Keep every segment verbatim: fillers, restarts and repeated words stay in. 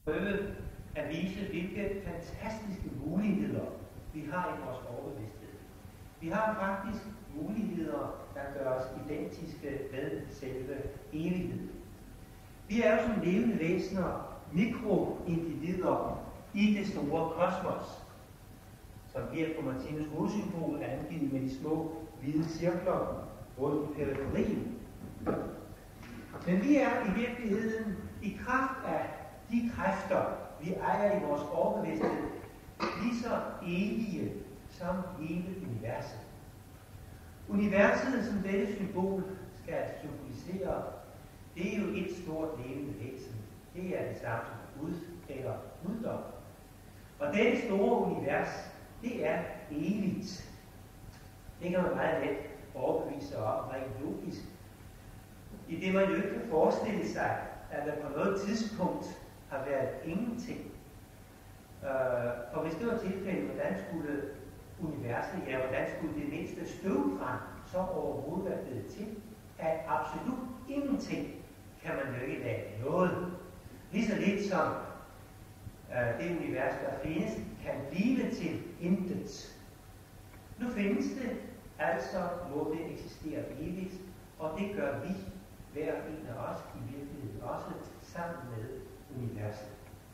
prøve at vise, hvilke fantastiske muligheder vi har i vores overbevidsthed. Vi har faktisk muligheder, der gør os identiske med selve evigheden. Vi er jo som levende væsener mikroindivider i det store kosmos, som her på Martinus hovedsymbol er angivet med de små hvide cirkler rundt i periferien. Men vi er i virkeligheden i kraft af de kræfter, vi ejer i vores overbevidsthed, lige så evige som hele universet. Universet, som dette symbol skal symbolisere, det er jo et stort levende væsen. Det er det samme som Gud eller guddom. Og dette store univers, det er evigt. Det kan man meget let overbevise sig om rent logisk. I det man jo ikke kan forestille sig, at der på noget tidspunkt har været ingenting. Uh, for hvis det var tilfældet, hvordan skulle universet, ja, hvordan skulle det mindste støvbrand så overhovedet være blevet til? At absolut ingenting kan man jo ikke lave noget. Lige så lidt som uh, det univers, der findes, kan blive til intet. Nu findes det, altså må det eksistere evigt, og det gør vi, hver en af os, i virkeligheden også sammen med universet.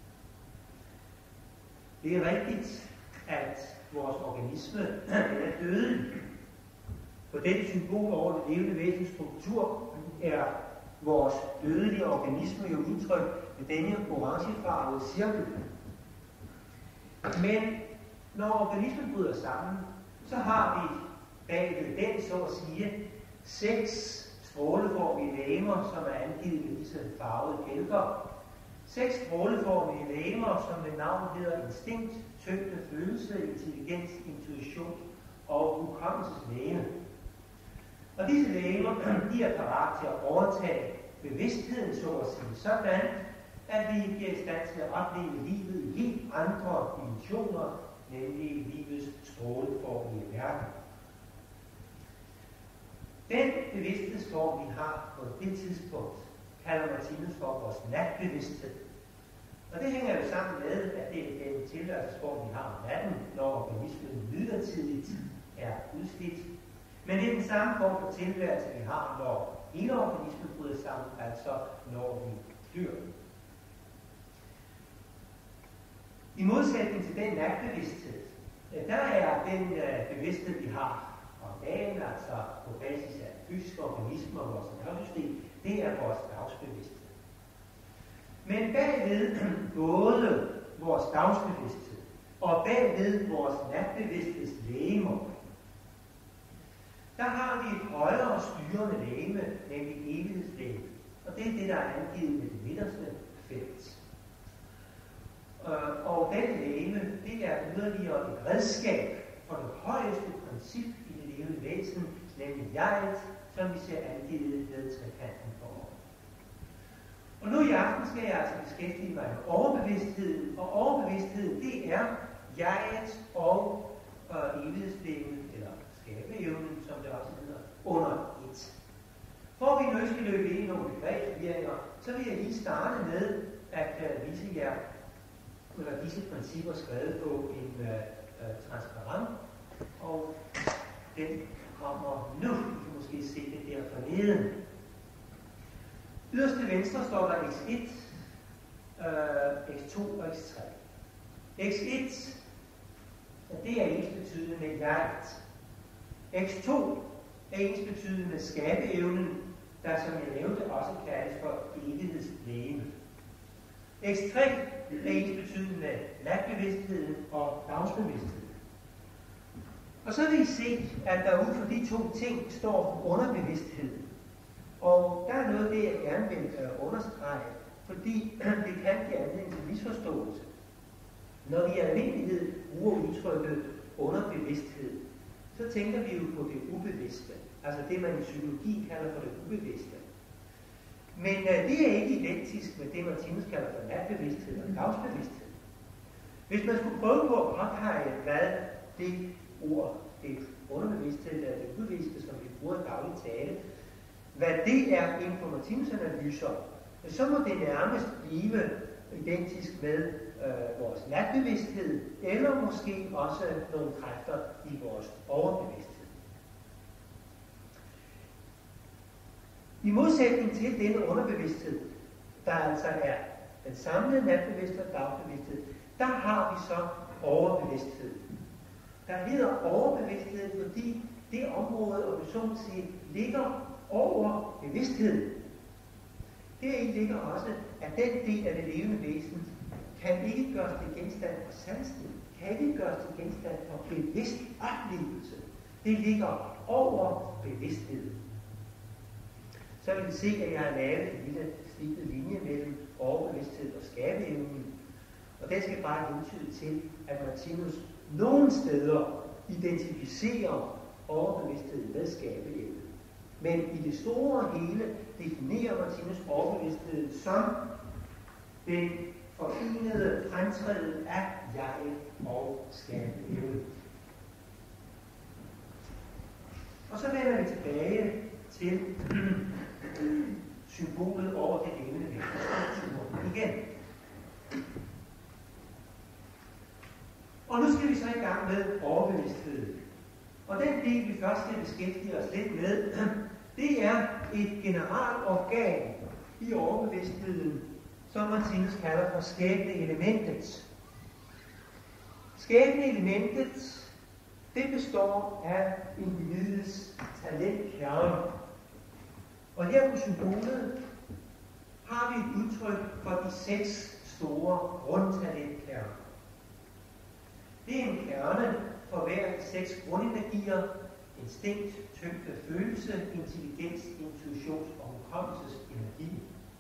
Det er rigtigt, at vores organisme er dødelig. På dette symbol over det levende væsens struktur er vores dødelige organisme jo udtrykt med denne orangefarvede cirkel. Men når organismen bryder sammen, så har vi bagved den, så at sige, seks stråleformige legemer, som er angivet med disse farvede bjælker. Seks stråleformige legemer, som med navn hedder instinkt, tyngde, følelse, intelligens, intuition og hukommelseslæme. Og disse legemer, de er parat til at overtage bevidstheden, så at sige, sådan, at vi bliver i stand til at opleve livet i helt andre dimensioner, nemlig livets stråleformige verden. Den bevidsthedsform, vi har på det tidspunkt, kalder Martinus for vores natbevidsthed. Og det hænger jo sammen med, at det er den tilværelsesform, vi har om natten, når organismen midlertidigt er udslidt. Men det er den samme form for tilværelse, vi har, når hele organismen bryder sammen, altså når vi dør. I modsætning til den natbevidsthed, der er den uh, bevidsthed, vi har om dagen, altså på basis af fysiske organismer og vores nervesystem, det er vores dagsbevidsthed. Men bagved både vores dagsbevidsthed og bagved vores natbevidsthedslegemer, der har vi et højere styrende legeme, nemlig evighedslegeme. Og det er det, der er angivet med det midterste felt. Og den legeme, det er yderligere et redskab for det højeste princip i det levende væsen, nemlig jeget, som vi ser angivet ved trekanten for år. Og nu i aften skal jeg altså beskæftige mig med overbevidstheden, og overbevidstheden, det er jeget og øh, evighedslegemet, eller skabeevnen, som det også hedder, under et. For vi nu skal løbe ind i nogle begrebsforvirringer, så vil jeg lige starte med at uh, vise jer eller disse principper skrevet på en uh, uh, transparent, og den kommer nu. I kan måske se det der forneden. Yderst til venstre står der x et, uh, x to og x tre. x et, det er ensbetydende med jeget. x to er ensbetydende med skabeevnen, der som jeg nævnte også kaldes for evighedslegeme. x tre er ensbetydende med natbevidstheden og dagsbevidstheden. Og så vil I se, at der ud for de to ting står underbevidstheden. Og der er noget af det, jeg gerne vil uh, understrege, fordi det kan give anledning til misforståelse. Når vi i almindelighed bruger udtrykket underbevidsthed, så tænker vi jo på det ubevidste, altså det, man i psykologi kalder for det ubevidste. Men uh, det er ikke identisk med det, Martinus kalder for natbevidsthed og dagsbevidsthed. Hvis man skulle prøve på at påpege, hvad det ord, det underbevidsthed eller det ubevidste, som vi bruger i daglig tale, hvad det er inden for Martinus analyser, så må det nærmest blive identisk med øh, vores natbevidsthed, eller måske også nogle kræfter i vores overbevidsthed. I modsætning til denne underbevidsthed, der altså er den samlede natbevidsthed og dagbevidsthed, der har vi så overbevidsthed. Der hedder overbevidsthed, fordi det område, og så må sige, ligger over bevidstheden. Deri ligger også, at den del af det levende væsen kan ikke gøres til genstand for sansen, kan ikke gøres til genstand for bevidst oplevelse. Det ligger over bevidstheden. Så vil vi se, at jeg har lavet en lille slibet linje mellem overbevidsthed og skabeevnen. Og den skal bare hentyde til, at Martinus nogle steder identificerer overbevidsthed med skabeevnen. Men i det store hele definerer Martinus overbevidsthed som den forenede fremtræden af jeg og skabeevnen. Og så vender vi tilbage til symbolet over det levende væsenstruktur igen. Og nu skal vi så i gang med overbevidsthed. Og den del, vi først skal beskæftige os lidt med, det er et generalorgan i overbevidstheden, som Martinus kalder for skæbneelementet. Skæbneelementet, det består af individets talentkerne. Og her på symbolet har vi et udtryk for de seks store grundtalentkerner. Det er en kerne for hver af de seks grundenergier: instinkt, tyngde, følelse, intelligens, intuitions- og hukommelsesenergi.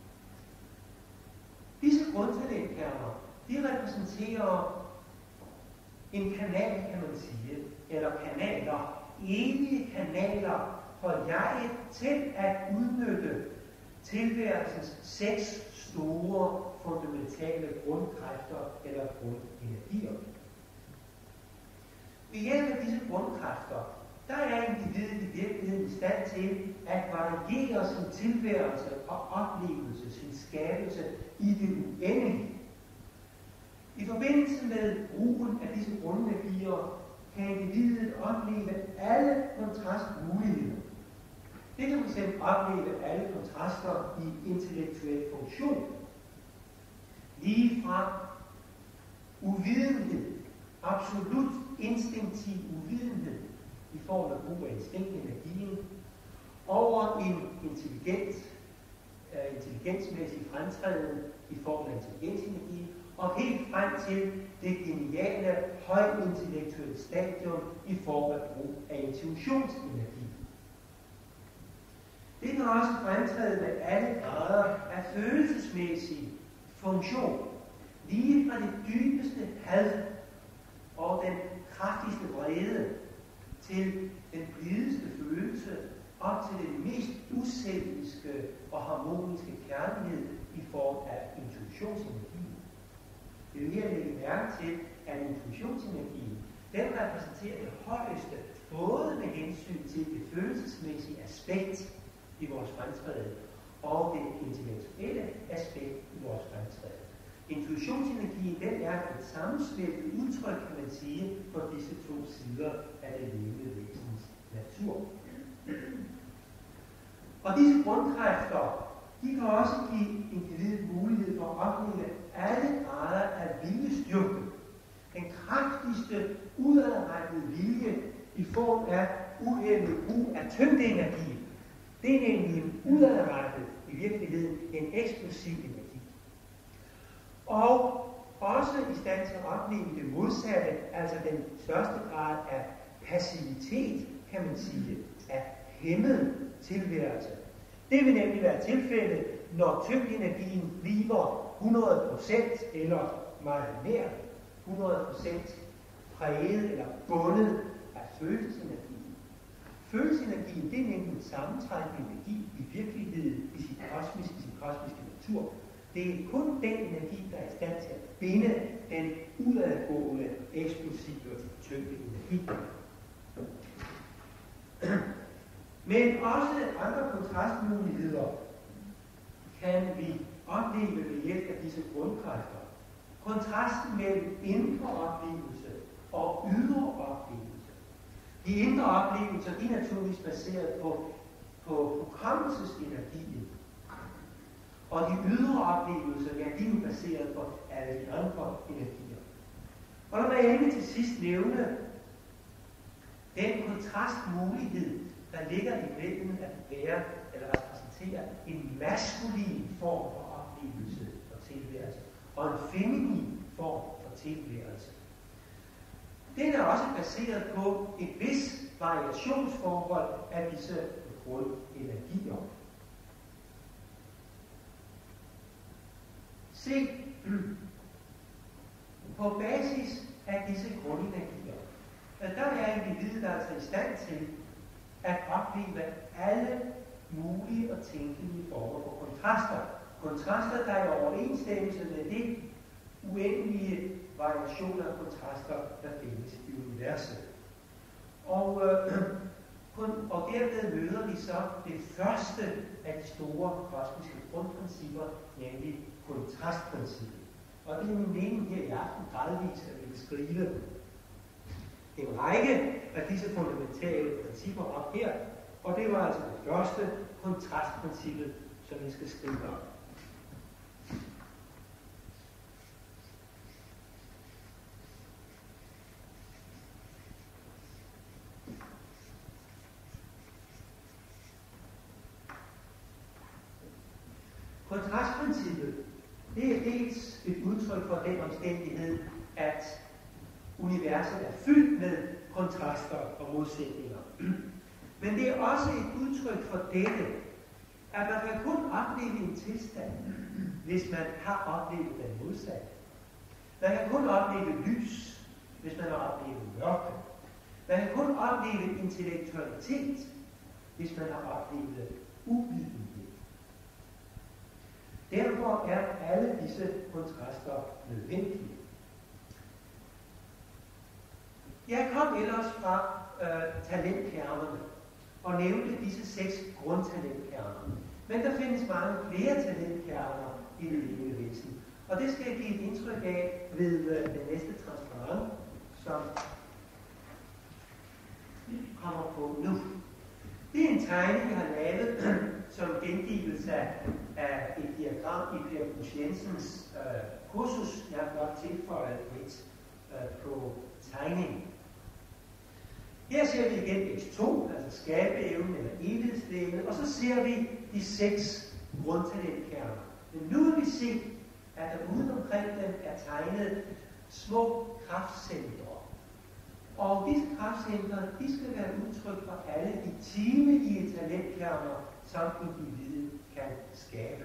Disse grundtalentkerner, de repræsenterer en kanal, kan man sige, eller kanaler, evige kanaler for jeg til at udnytte tilværelsens seks store fundamentale grundkræfter eller grundenergier. Ved hjælp af disse grundkræfter, der er individet i virkeligheden i stand til at variere sin tilværelse og oplevelse, sin skabelse i det uendelige. I forbindelse med brugen af disse grundenergier kan individet opleve alle kontrastmuligheder. Det kan fx opleve alle kontraster i intellektuel funktion. Lige fra uvidenhed, absolut instinktiv uvidenhed i form af brug af instinktenergien, over en intelligent, uh, intelligensmæssig fremtræden i form af intelligensenergien, og helt frem til det geniale, højintellektuelle stadium i form af brug af intuitionsenergi. Det kan også fremtræde med alle grader af følelsesmæssig funktion, lige fra det dybeste had og den kraftigste vrede til den blideste følelse, op til den mest uselviske og harmoniske kærlighed i form af intuitionsenergi. Det vil her lægge mærke til, at intuitionsenergien, den repræsenterer det højeste, både med hensyn til det følelsesmæssige aspekt i vores fremtræden, og det intellektuelle aspekt i vores fremtræden. Intuitionsenergien, den er et sammensmeltet udtryk, kan man sige, for disse to sider af det levende væsens natur. Og disse grundkræfter, de kan også give individet mulighed for at opleve alle grader af viljestyrke. Den kraftigste udadrettede vilje i form af uhæmmet brug af tyngdeenergi. Det er nemlig en udadrettet, i virkeligheden en eksplosiv energi. Og også i stand til at opleve det modsatte, altså den største grad af passivitet, kan man sige, af hæmmet tilværelse. Det vil nemlig være tilfældet, når tyngdenergien bliver hundrede procent eller meget mere hundrede procent præget eller bundet af følelsesenergien. Følelsesenergien, det er nemlig en sammentrækkende energi i virkeligheden i sin kosmiske, i sin kosmiske natur. Det er kun den energi, der er i stand til at binde den udadgående, eksplosive tyngdeenergi. Men også andre kontrastmuligheder kan vi opleve ved hjælp af disse grundkræfter. Kontrasten mellem indre oplevelse og ydre oplevelse. De indre oplevelser, de er naturligvis baseret på, på hukommelsesenergien. Og de ydre oplevelser, ja, de er baseret på alle de andre energier. Og lad mig endelig til sidst nævne den kontrastmulighed, der ligger imellem at være eller repræsentere en maskulin form for oplevelse og tilværelse, og en feminin form for tilværelse. Den er også baseret på et vis variationsforhold af disse grundenergier. Se, på basis af disse grundenergier, der er individet altså i stand til at opleve alle mulige og tænkelige former for kontraster. Kontraster, der er i overensstemmelse med det uendelige variationer af kontraster, der findes i universet. Og, øh, og derved møder vi så det første af de store kosmiske grundprincipper, nemlig kontrastprincippet. Og det er min mening her i aften gradvist at beskrive en række af disse fundamentale principper op her, og det var altså det første, kontrastprincippet, som vi skal skrive om. Kontrastprincippet, det er dels et udtryk for den omstændighed, at universet er fyldt med kontraster og modsætninger. Men det er også et udtryk for dette, at man kan kun opleve en tilstand, hvis man har oplevet den modsatte. Man kan kun opleve lys, hvis man har oplevet mørke. Man kan kun opleve intellektualitet, hvis man har oplevet uvidenhed. Derfor er alle disse kontraster nødvendige. Jeg kom ellers fra øh, talentkernerne og nævnte disse seks grundtalentkerner. Men der findes mange flere talentkerner i det levende væsen. Og det skal jeg give et indtryk af ved øh, den næste transparent, som kommer på nu. Det er en tegning, jeg har lavet som gengivelse af et diagram i Per Busch Jensens øh, kursus. Jeg har godt tilføjet et øh, på tegningen. Her ser vi igen X to, altså skabeevnen eller evighedslægen, og så ser vi de seks grundtalentkerner. Men nu vil vi se, at der ude omkring dem er tegnet små kraftcentre. Og disse kraftcentre, de skal være udtryk for alle de timelige talentkerner, som individet kan skabe.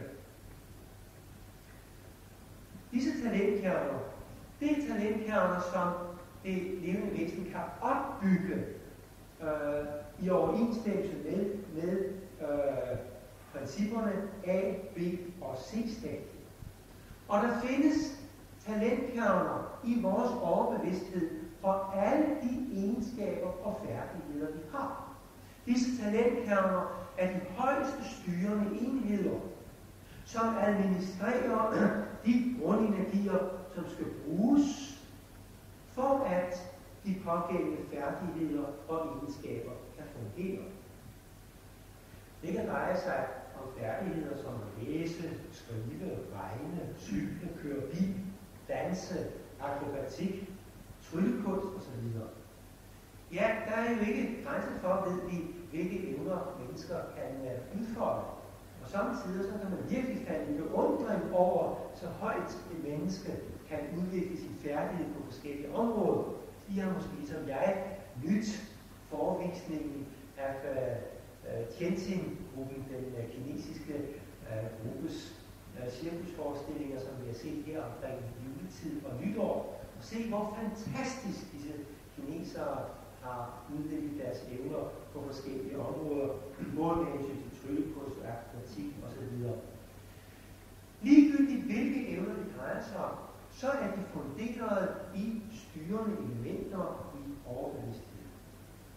Disse talentkerner, det er talentkerner, som det levende væsen kan opbygge øh, i overensstemmelse med, med øh, principperne A, B og C-stadie. Og der findes talentkerner i vores overbevidsthed for alle de egenskaber og færdigheder, vi har. Disse talentkerner er de højeste styrende enheder, som administrerer de grundenergier, som skal bruges for at de pågældende færdigheder og egenskaber kan fungere. Det kan dreje sig om færdigheder som at læse, skrive, regne, cykle, køre bil, danse, akrobatik, tryllekunst osv. Ja, der er jo ikke grænser for, ved vi, hvilke evner mennesker kan udfolde. Og samtidig så kan man virkelig falde i beundring over, så højt et menneske kan udvikle sin færdighed på forskellige områder. De har måske ligesom jeg nyt forevisningen af uh, Tianjin-gruppen, den uh, kinesiske uh, gruppes uh, cirkusforestillinger, som vi har set her omkring juletid og nytår. Og se, hvor fantastisk disse kinesere har udviklet deres evner på forskellige områder, både med hensyn til tryllekunst og akrobatik osv. Ligegyldigt hvilke evner det drejer sig om, så er de funderet i styrende elementer i overbevidstheden.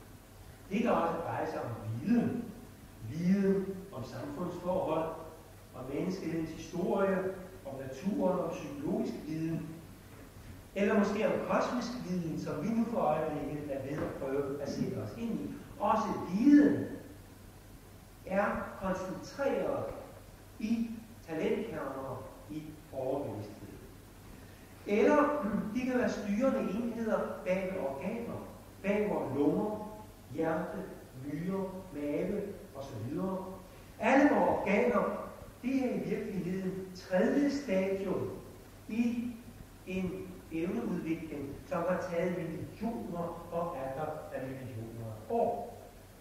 Det kan også dreje sig om viden, viden om samfundsforhold, om menneskehedens historie, om naturen, om psykologisk viden, eller måske om kosmisk viden, som vi nu for øjeblikket er ved at prøve at sætte os ind i. Også viden er koncentreret i talentkerner i overbevidsthed. Eller de kan være styrende enheder bag ved organer, bag vores lunger, hjerte, nyre, mave osv. Alle vores organer, det er i virkeligheden tredje stadium i en evneudvikling, som har taget millioner og atter af millioner af år.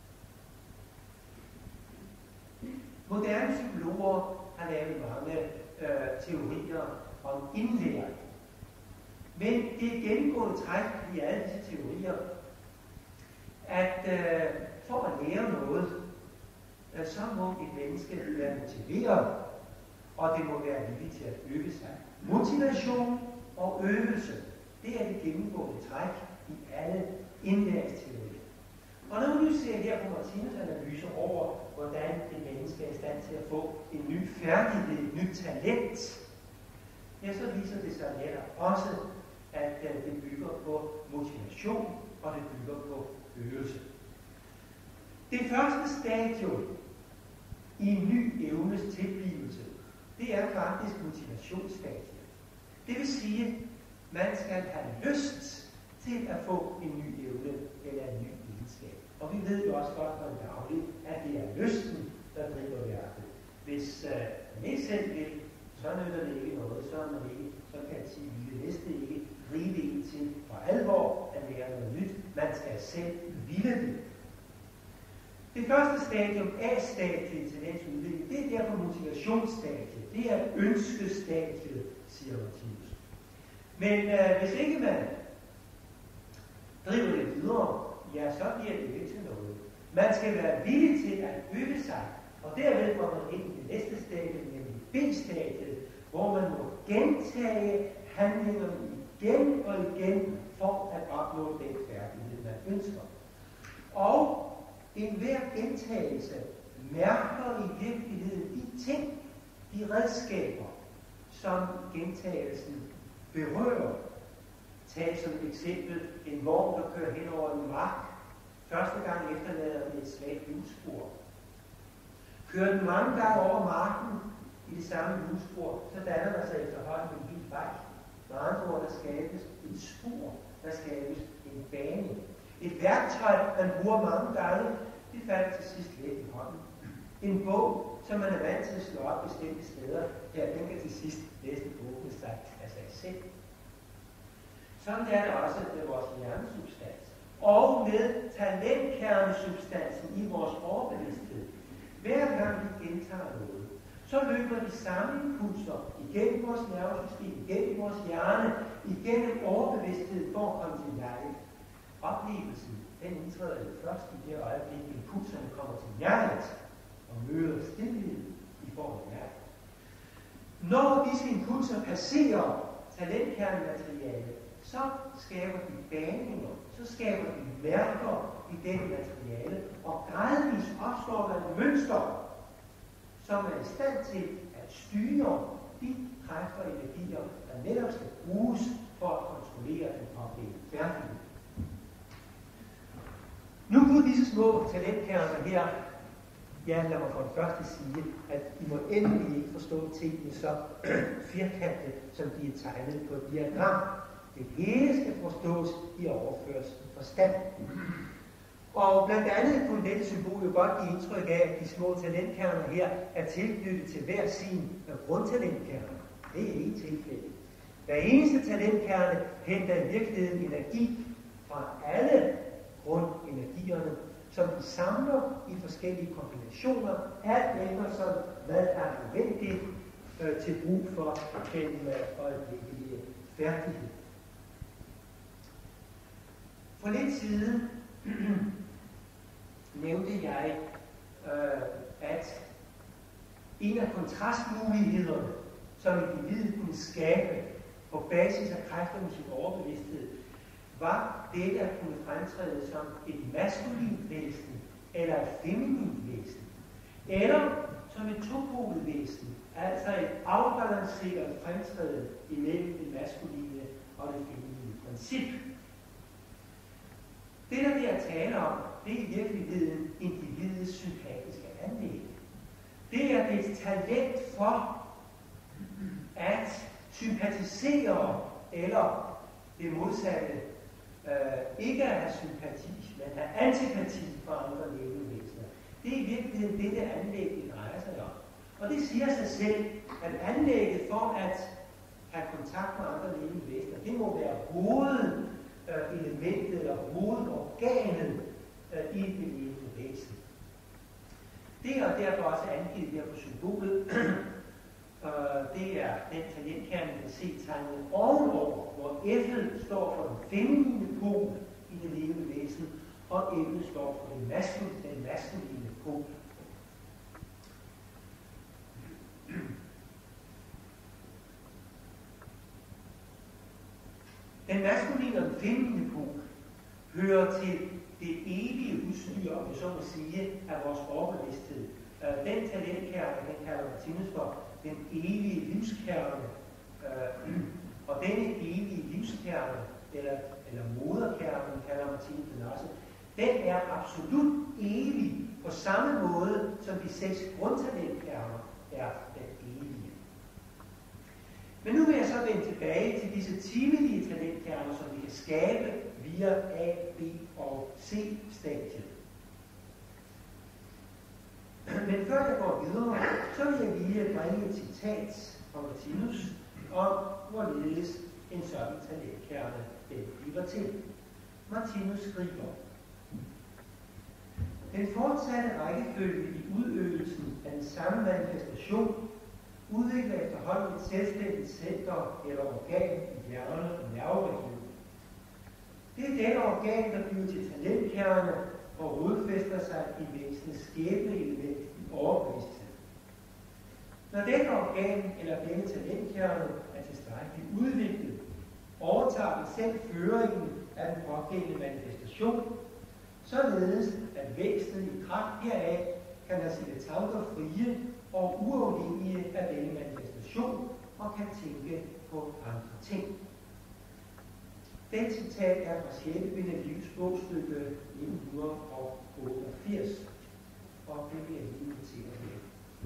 Moderne psykologer har lavet mange øh, teorier om indlæring. Men det er gennemgående træk i alle disse teorier, at øh, for at lære noget, øh, så må et menneske være motiveret, og det må være villig til at øve sig. Motivation og øvelse, det er det gennemgående træk i alle indlæringsteorier. Og når vi nu ser her på Martinus analyse over, hvordan et menneske er i stand til at få en ny færdighed, et nyt talent, ja, så viser det sig netop også, at det bygger på motivation, og det bygger på øvelse. Det første stadium i en ny evnes tilblivelse, det er faktisk motivationsstadiet. Det vil sige, at man skal have lyst til at få en ny evne eller en ny egenskab. Og vi ved jo også godt fra det daglige, at det er lysten, der driver værket. Hvis uh, man ikke selv vil, så nytter det ikke noget, så er man ikke, så kan jeg sige, at det næste ikke drive en til for alvor at lære noget nyt. Man skal selv ville det. Det første stadium, A-stadiet til dens udvikling, det er derfor motivationsstadiet. Det er ønskestadiet, siger Martinus. Men øh, hvis ikke man driver det videre, ja, så bliver det ikke til noget. Man skal være villig til at øve sig, og derved går man ind i det næste stadie, nemlig B-stadiet, hvor man må gentage handlingerne igen og igen for at opnå den færdighed, man ønsker. Og enhver gentagelse mærker i virkeligheden de ting, de redskaber, som gentagelsen berører. Tag som et eksempel en vogn, der kører hen over en mark. Første gang efterlader den et svagt hjulspor. Kører den mange gange over marken i det samme hjulspor, så danner der sig efterhånden en hel vej. Med andre ord, der skabes et spor, der skabes en bane. Et værktøj, man bruger mange gange, det falder til sidst let i hånden. En bog, som man er vant til at slå op bestemte steder, ja, den kan til sidst næsten åbne sig af sig selv. Sådan er det også med vores hjernesubstans. Og med talentkernesubstansen i vores overbevidsthed. Hver gang vi gentager noget, så løber de samme impulser igennem vores nervesystem, igennem vores hjerne, igennem overbevidsthed for at komme til hjertet. Oplevelsen, den indtræder jo først i det øjeblik, impulserne kommer til hjertet og møder stillhed i forhold til hjertet. Når disse impulser passerer talentkernemateriale, så skaber de baninger, så skaber de mærker i dette materiale, og gradvist opstår der et mønster, som er i stand til at styre de kræfter og energier, der netop skal bruges for at kontrollere den pågældende færdighed. Nu kunne disse små talentkerner her, ja, lad mig for det første sige, at I må endelig ikke forstå tingene så firkantet, som de er tegnet på et diagram. Det hele skal forstås i overførs forstand. Og blandt andet kunne dette symbol jo godt give indtryk af, at de små talentkerner her er tilknyttet til hver sin grundtalentkerne. Det er ikke tilfældet. Hver eneste talentkerne henter i virkeligheden energi fra alle grundenergierne, som de samler i forskellige kombinationer, alt efter som hvad er nødvendigt øh, til brug for den øh, øjeblikkelige færdighed. For lidt siden nævnte jeg, øh, at en af kontrastmulighederne, som individet kunne skabe på basis af kræfterne i sin overbevidsthed, var det at kunne fremtræde som et maskulint væsen eller et feminint væsen, eller som et topolet væsen, Altså et afbalanceret fremtræden imellem det maskuline og det feminine princip. Det, der bliver tale om, det er i virkeligheden individets sympatiske anlæg. Det er et talent for at sympatisere, eller det modsatte, øh, ikke at have sympati, men have antipati for andre levende væsener. Det er i virkeligheden det, det anlæg, det drejer sig om. Og det siger sig selv, at anlægget for at have kontakt med andre levende væsener, det må være hovedelementet eller hovedorganet i det levende væsen. Det er derfor også angivet her på symbolet. Det er den talentkerne, man kan se tegnet ovenover, hvor F'et står for den feminine pol i det levende væsen, og M'et står for den maskuline, den maskuline pol. Den maskuline og den feminine pol hører til det evige udstyr, om vi så må sige, af vores overbevidsthed. Den talentkerne, den kalder Martinus for den evige livskerne. Og denne evige livskerne, eller, eller moderkernen, kalder Martinus den også, den er absolut evig på samme måde, som de seks grundtalentkerner er den evige. Men nu vil jeg så vende tilbage til disse timelige talentkerner, som vi kan skabe via A, B og C-stadiet. Men før jeg går videre, så vil jeg lige bringe et citat fra Martinus om, hvorledes en sådan talentkerne den bliver til. Martinus skriver: den fortsatte rækkefølge i udøvelsen af den samme manifestation udvikler efterhånden et selvstændigt center eller organ i hjerne og nerveregion. Det er dette organ, der bliver til talentkerne og rodfæster sig i væsenets skæbneelement i overbevidsthed. Når dette organ eller denne talentkerne er tilstrækkeligt udviklet, overtager den selv føringen af den pågældende manifestation, således at væsenet i kraft heraf kan have sine tanker frie og uafhængige af denne manifestation og kan tænke på andre ting. Den citat er fra sjette bind af Livs bogstykke nitten otteogfirs, og det vil jeg lige notere her.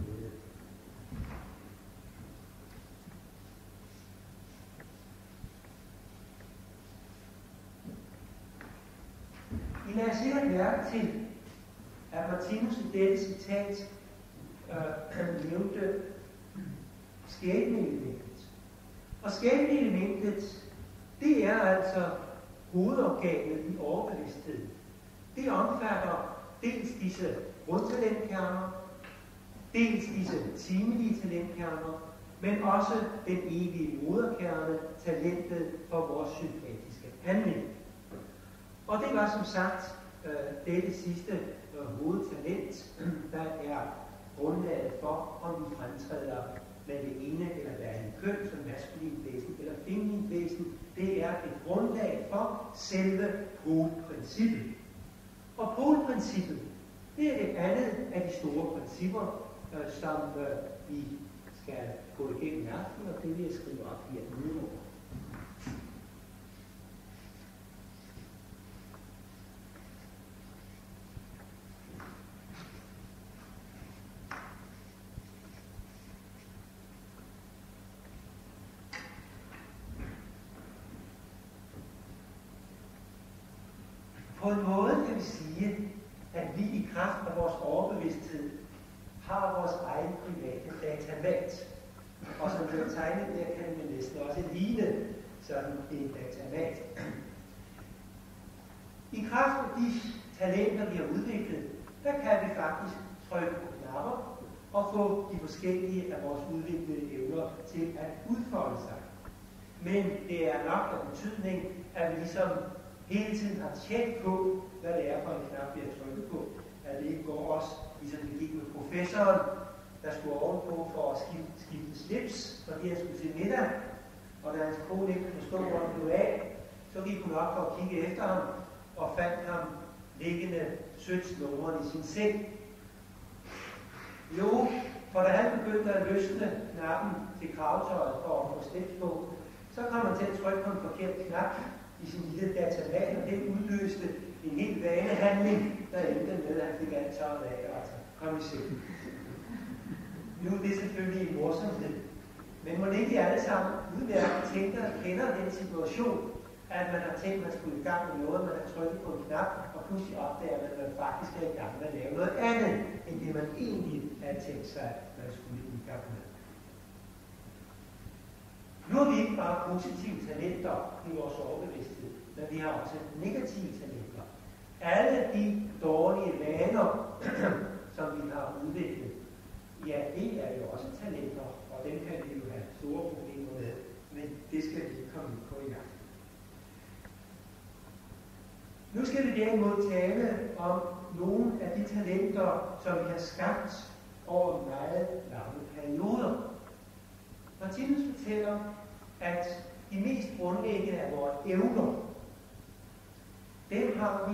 I lader sikkert mærke til, at Martinus i dette citat øh, nævnte skæbneelementet. Og skæbneelementet, det er altså hovedorganet i overbevidstheden. Det omfatter dels disse grundtalentkerner, dels disse timelige talentkerner, men også den evige moderkerne, talentet for vores sympatiske handling. Og det var som sagt øh, dette sidste øh, hovedtalent, der er grundlaget for, om vi fremtræder med det ene eller det andet køn, som maskulin væsen eller feminin væsen. Det er et grundlag for selve polprincippet. Og polprincippet, det er det andet af de store principper, øh, som øh, vi skal gå igennem i aften, og det vil jeg skrive op her nedenunder. På en måde kan vi sige, at vi i kraft af vores overbevidsthed har vores egen private datamat. Og som det er tegnet der, kan man næsten også ligne sådan en datamat. I kraft af de talenter, vi har udviklet, der kan vi faktisk trykke på knapper og få de forskellige af vores udviklede evner til at udfolde sig. Men det er nok af betydning, at vi ligesom hele tiden har tjekket på, hvad det er for en knap, vi har trykket på. At det ikke går os, ligesom det gik med professoren, der skulle ovenpå for at skifte, skifte slips, fordi han skulle til middag. Og da hans kone ikke kunne forstå, hvor han blev af, så gik hun op for at kigge efter ham, og fandt ham liggende sødt snoren i sin seng. Jo, for da han begyndte at løsne knappen til kravtøjet for at få slips på, så kom han til at trykke på en forkert knap i sin lille datamat, og det udløste en helt vanehandling, der endte med, at han fik alt tøjet af, altså kom i seng. Nu er det selvfølgelig en morsomhed, men må ikke alle sammen udmærket tænker og kender den situation, at man har tænkt, at man skulle i gang med noget, man har trykket på en knap, og pludselig opdager man, at man faktisk er i gang med at lave noget andet, end det man egentlig havde tænkt sig, at man skulle i gang med. Nu har vi ikke bare positive talenter i vores overbevidsthed, men vi har også negative talenter. Alle de dårlige vaner, som vi har udviklet, ja, det er jo også talenter, og dem kan vi jo have store problemer med, men det skal vi ikke komme på i gang. Nu skal vi derimod tale om nogle af de talenter, som vi har skabt over meget lange perioder. Martinus fortæller, at de mest grundlæggende af vores evner, dem har vi,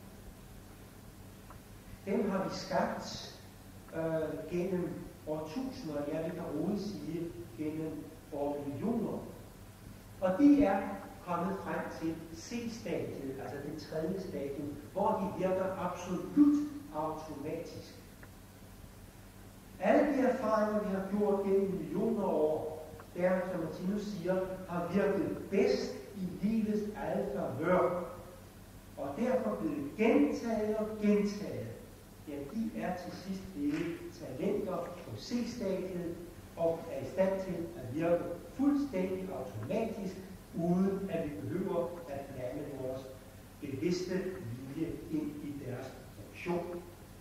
dem har vi skabt øh, gennem årtusinder, jeg vil kan roligt sige, gennem årmillioner. Og de er kommet frem til C-stadiet, altså det tredje stadium, hvor de virker absolut automatisk. Alle de erfaringer, vi har gjort gennem millioner år, der, som Martinus siger, har virket bedst i livets eget favør, og derfor blevet gentaget og gentaget. Ja, de er til sidst blevet talenter på C-stadiet og er i stand til at virke fuldstændig automatisk, uden at vi behøver at blande vores bevidste vilje ind i deres funktion.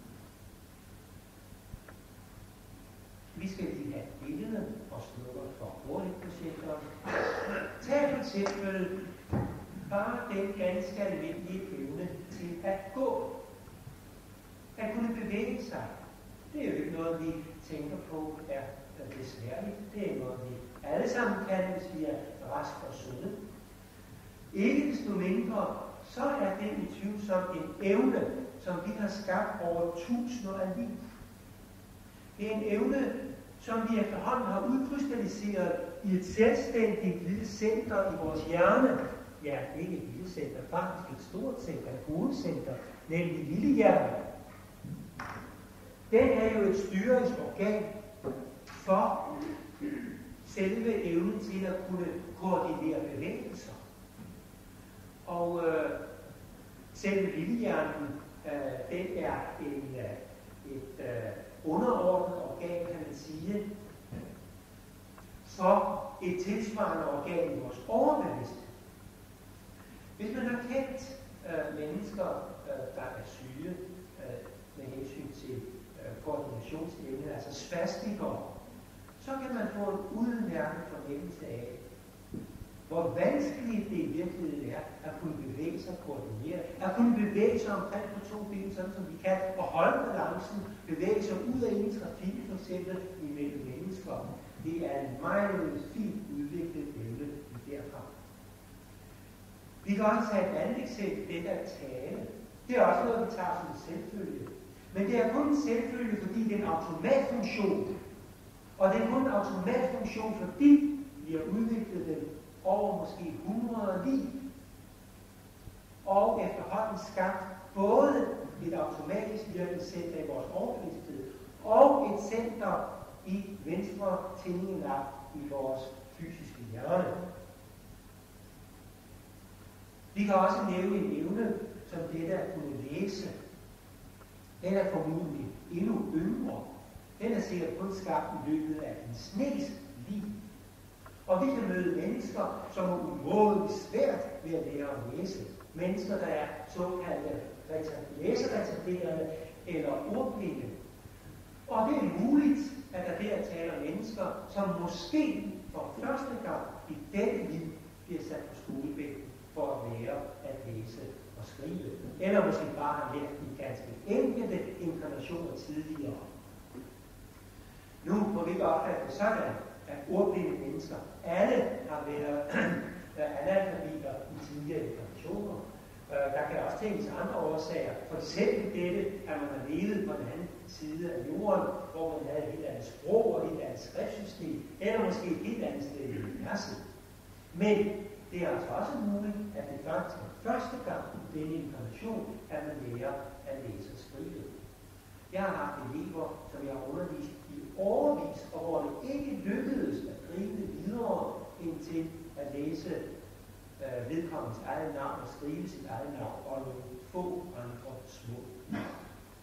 Vi skal lige have billede og slukker for hurtigt projekter. Tag for eksempel bare den ganske almindelige evne til at gå. At kunne bevæge sig. Det er jo ikke noget, vi tænker på er besværligt. Det er noget, vi alle sammen kan, hvis vi er raske og sunde. Ikke desto mindre, så er det i tvivl som en evne, som vi har skabt over tusinder af liv. Det er en evne, som vi efterhånden har udkrystalliseret i et selvstændigt lille center i vores hjerne. Ja, ikke et lille center, faktisk et stort center, et hovedcenter, nemlig lillehjernen. Den er jo et styringsorgan for selve evnen til at kunne koordinere bevægelser. Og øh, selve lillehjernen, øh, den er en, øh, et øh, underordnet organ, kan man sige, for et tilsvarende organ i vores overbevidsthed. Hvis man har kendt øh, mennesker, øh, der er syge øh, med hensyn til øh, koordinationsevne, altså spastikere, så kan man få en udmærket fornemmelse af, hvor vanskeligt det i virkeligheden er at kunne bevæge sig koordineret, at kunne bevæge sig omkring på to ben, sådan som vi kan, og holde balancen, bevæge sig ud af en trafik, for eksempel imellem mennesker. Det er en meget fint udviklet evne derfra. Vi kan også tage et andet eksempel, det at tale. Det er også noget, vi tager som en selvfølge. Men det er kun en selvfølge, fordi det er en automatfunktion. Og det er kun en automatfunktion, fordi vi har udviklet den over måske hundrede liv. Og efterhånden skabt både et automatisk virkende center i vores overbevidsthed og et center i venstre tændingelap i vores fysiske hjerne. Vi kan også nævne en evne, som dette at kunne læse. Den er formodentlig endnu yngre. Den er sikkert kun skabt i løbet af en snes liv. Og vi kan møde mennesker, som er umådeligt svært ved at lære at læse. Mennesker, der er såkaldte læseretarderede eller ordblinde. Og det er muligt, at der der taler mennesker, som måske for første gang i dette liv bliver sat på skolebænken for at lære at læse og skrive. Eller måske bare har lært de ganske enkelte inkarnationer tidligere. Nu må vi ikke opfatte det sådan, at ordblinde mennesker alle har været analfabeter i tidligere inkarnationer. Der kan også tænkes andre årsager. For eksempel dette, at man har levet på den anden side af jorden, hvor man havde et helt andet sprog og et helt andet skriftsystem, eller måske et helt andet sted i universet. Men det er altså også muligt, at det faktisk er første gang i denne inkarnation, at man lærer at læse og skrive. Jeg har haft elever, som jeg har undervist i årevis, og hvor det ikke lykkedes at drive det videre indtil at læse øh, vedkommens eget navn og skrive sit eget navn og nogle få andre små navn.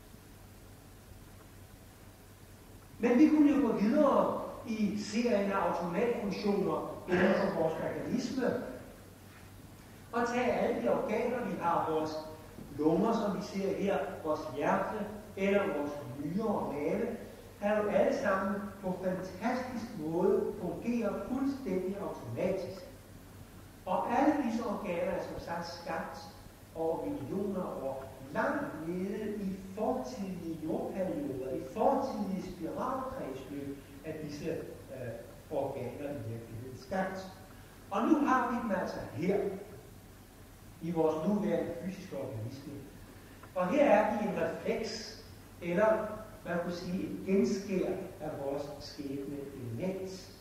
Men vi kunne jo gå videre i serien af automatfunktioner inden for vores organisme og tage alle de organer, vi har, vores lunger, som vi ser her, vores hjerte eller vores nyrer og mave, kan jo alle sammen på fantastisk måde fungere fuldstændig automatisk. Og alle disse organer er som sagt skabt over millioner år, langt nede i fortidige jordperioder, i fortidige spiralkredsløb af disse øh, organer i virkeligheden skabt. Og nu har vi dem altså her, i vores nuværende fysiske organisme. Og her er de en refleks, eller man kunne sige et genskær af vores skæbne element.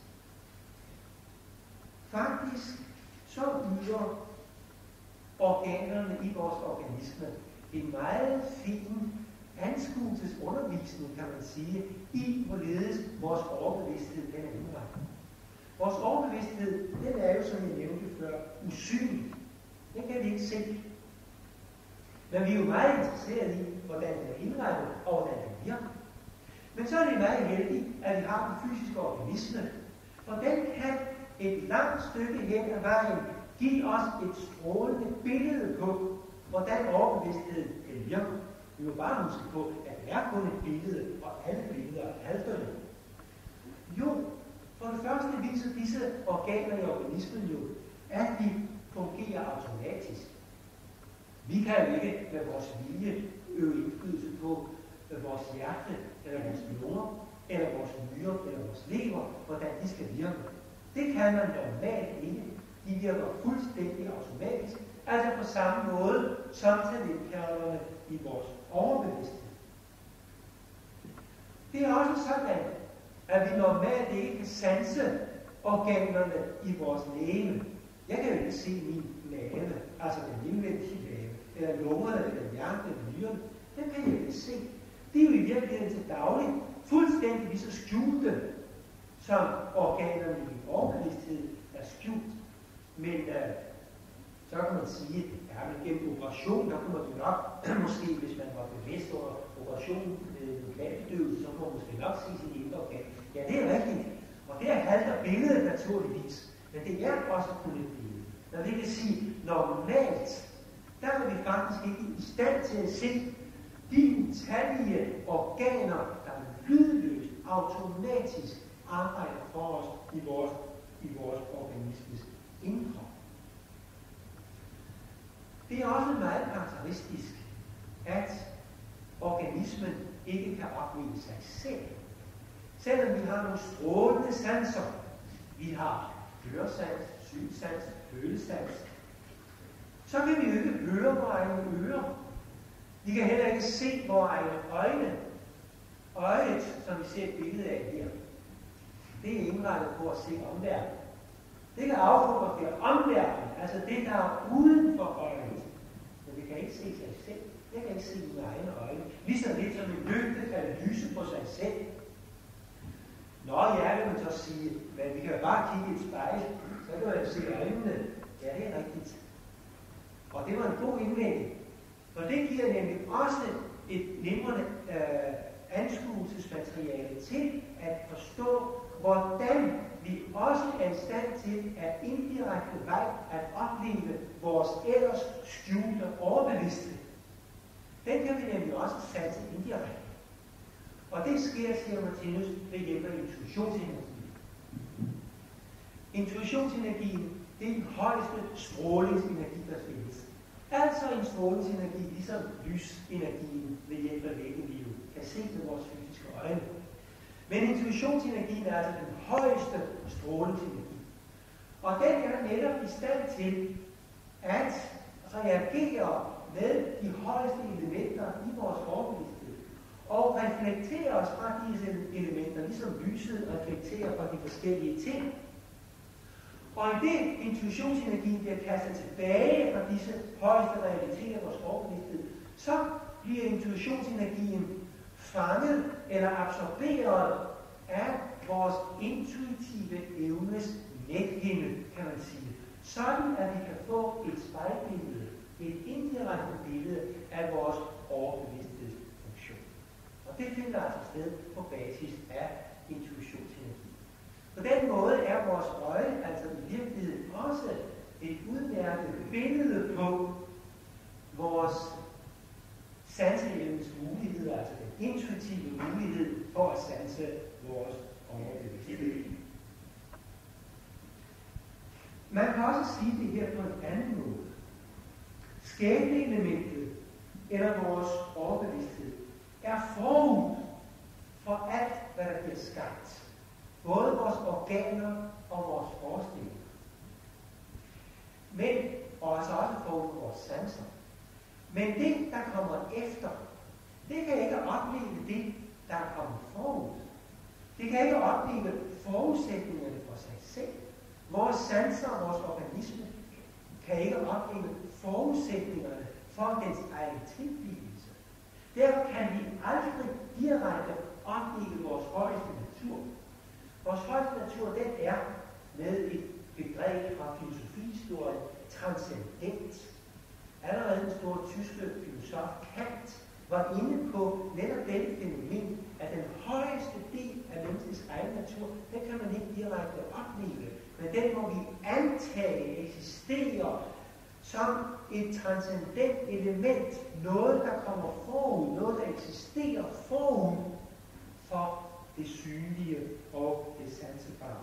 Faktisk så yder organerne i vores organisme en meget fin anskuelsesundervisning, kan man sige, i hvorledes vores overbevidsthed den er indrettet. Vores overbevidsthed, den er jo, som jeg nævnte før, usynlig. Den kan vi ikke se. Men vi er jo meget interesserede i, hvordan den er indrettet og hvordan den virker. Men så er det meget heldigt, at vi har den fysiske organisme, for den kan et langt stykke hen ad vejen give os et strålende billede på, hvordan overbevidstheden kan virke. Vi må bare huske på, at det er kun et billede, og alle billeder er halvdøde. Jo, for det første viser disse organer i organismen jo, at de fungerer automatisk. Vi kan jo ikke med vores vilje øve indflydelse på vores hjerte, eller vores lunger, eller vores nyrer, eller vores lever, hvordan de skal virke. Det kan man normalt ikke. De virker fuldstændig automatisk, altså på samme måde som talentkernerne i vores overbevidsthed. Det er også sådan, at vi normalt ikke kan sanse organerne i vores læge. Jeg kan jo ikke se min mave, altså den indvendige mave, eller lungerne, eller hjertet, eller nyrerne. Den kan jeg ikke se. Det er jo i virkeligheden til daglig fuldstændig lige så skjulte, som organerne i overbevidsthed er skjult. Men øh, så kan man sige, at ja, gennem operation, der kunne man nok, måske hvis man var bevidst under operationen med lokalbedøvelse, så kunne man måske nok se sin indre organ. Ja, det er rigtigt. Og det er halter billedet naturligvis. Men det er også kun et billede. Når det vil sige, normalt, der er vi faktisk ikke i stand til at se de utallige organer, der lydløst, automatisk arbejder for os i vores, i vores organismes indre. Det er også meget karakteristisk, at organismen ikke kan opleve sig selv. Selvom vi har nogle strålende sanser, vi har høresans, synsans, følesans, så kan vi jo ikke høre vores egne ører. Vi kan heller ikke se vores egne øjne. Øjet, som vi ser et billede af her, det er indrettet på at se omverdenen. Det kan affotografere omverdenen, altså det, der er uden for øjet. Men det kan ikke se sig selv. Jeg kan ikke se mine egne øjne. Ligesom lidt som en lygte kan lyse på sig selv. Nå ja, vil man så sige, men vi kan jo bare kigge i et spejl, så kan man jo se øjnene. Ja, det er rigtigt. Og det var en god indvending. For det giver nemlig også et nemmere øh, anskuelsesmateriale til at forstå, hvordan vi også er i stand til at indirekte vej at opleve vores ellers skjulte overbevidsthed. Den kan vi nemlig også sanse indirekte. Og det sker, siger Martinus, ved hjælp af intuitionsenergien. Intuitionsenergien, det er den højeste strålingsenergi, der findes. Altså en strålingsenergi, ligesom lysenergien ved hjælp af væggen, vi jo kan se med vores fysiske øjne. Men intuitionsenergien er altså den højeste strålingsenergi. Og den er netop i stand til at reagerer med de højeste elementer i vores overbevidsthed, og reflekterer os fra disse elementer, ligesom lyset reflekterer fra de forskellige ting. Og i det intuitionsenergien bliver kastet tilbage fra disse højeste realiteter af vores overbevidsthed, så bliver intuitionsenergien fanget eller absorberet af vores intuitive evnes nethinde, kan man sige. Sådan at vi kan få et spejlbillede, et indirekte billede af vores overbevidsthedsfunktion. Og det finder altså sted på basis af intuitionsenergi. På den måde er vores øje altså i virkeligheden også et udmærket billede på vores sanseevnes muligheder, altså den intuitive mulighed for at sanse vores overbevidsthed. Man kan også sige det her på en anden måde. Skæbneelementet, eller vores overbevidsthed, er forud for alt, hvad der bliver skabt. Både vores organer og vores forestillinger. Men også også forud for vores sanser. Men det, der kommer efter, det kan ikke opleve det, der er kommet forud. Det kan ikke opleve forudsætningerne for sig selv. Vores sanser og vores organisme kan ikke opleve forudsætningerne for dens egen tilblivelse. Derfor kan vi aldrig direkte opleve vores højeste natur. Vores højeste natur, den er med et begreb fra filosofihistorien transcendent. Allerede den store tyske filosof Kant var inde på netop dette fænomen, at den højeste del af menneskets egen natur, den kan man ikke direkte opleve, men den må vi antage eksisterer som et transcendent element, noget der kommer forud, noget der eksisterer forud for det synlige og det sansebare.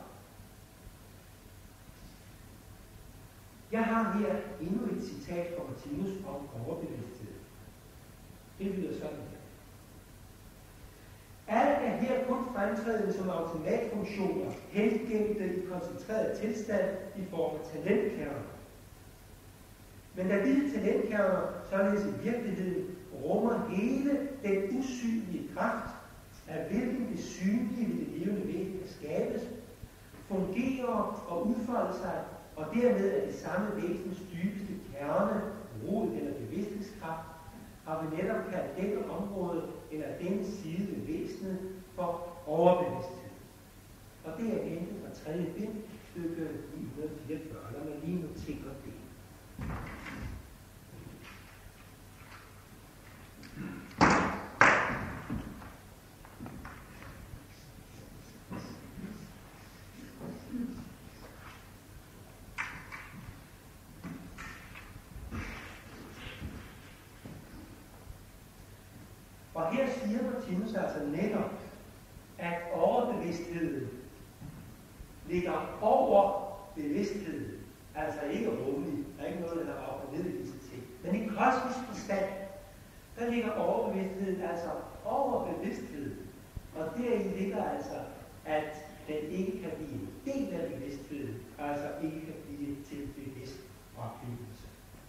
Jeg har her endnu et citat fra Martinus om overbevidsthed. Det lyder sådan her. Alt er her kun fremtrædende som automatfunktioner, hengemte i koncentreret tilstand i form af talentkerner. Men da disse talentkerner således i virkeligheden rummer hele den usynlige kraft, af hvilken det synlige ved det levende væsen kan skabes, fungerer og udfolder sig, og dermed er det samme væsens dybeste kerne, rod eller bevidsthedskraft, har vi netop kaldt dette område eller denne side ved væsenet for overbevidsthed. Og det er hentet fra tredje bind, stykke ni hundrede fireogfyrre. Lad mig lige notere det. Og her siger Martinus altså netop, at overbevidstheden ligger over bevidstheden, altså ikke rummelig, der er ikke noget, der er op og ned i disse ting. Men i kosmisk forstand, der ligger overbevidstheden altså over bevidstheden, og deri ligger altså, at den ikke kan blive en del af bevidstheden, altså ikke kan blive til bevidst oplevelse.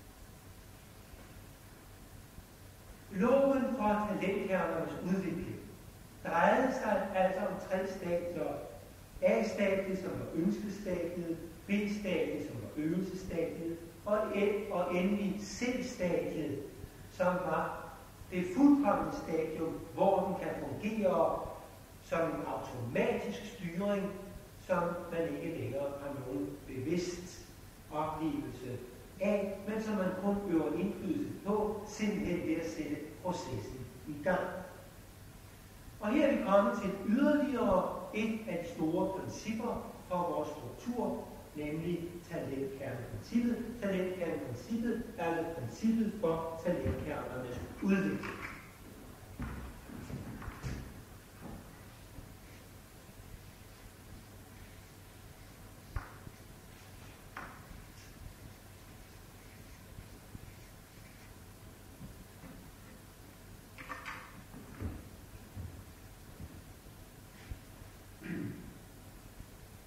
Loven for talentkernernes udvikling drejede sig altså om tre stadier. A-stadiet, som var ønskestadiet, B-stadiet, som var øvelsestadiet, og, og endelig C-stadiet, som var det fuldkomne stadium, hvor den kan fungere som en automatisk styring, som man ikke længere har nogen bevidst oplevelse af, men som man kun øver indflydelse på, simpelthen ved at sætte processen i gang. Og her er vi kommet til yderligere et af de store principper for vores struktur, nemlig talentkerneprincippet. Talentkerneprincippet er altså princippet for talentkernernes udvikling.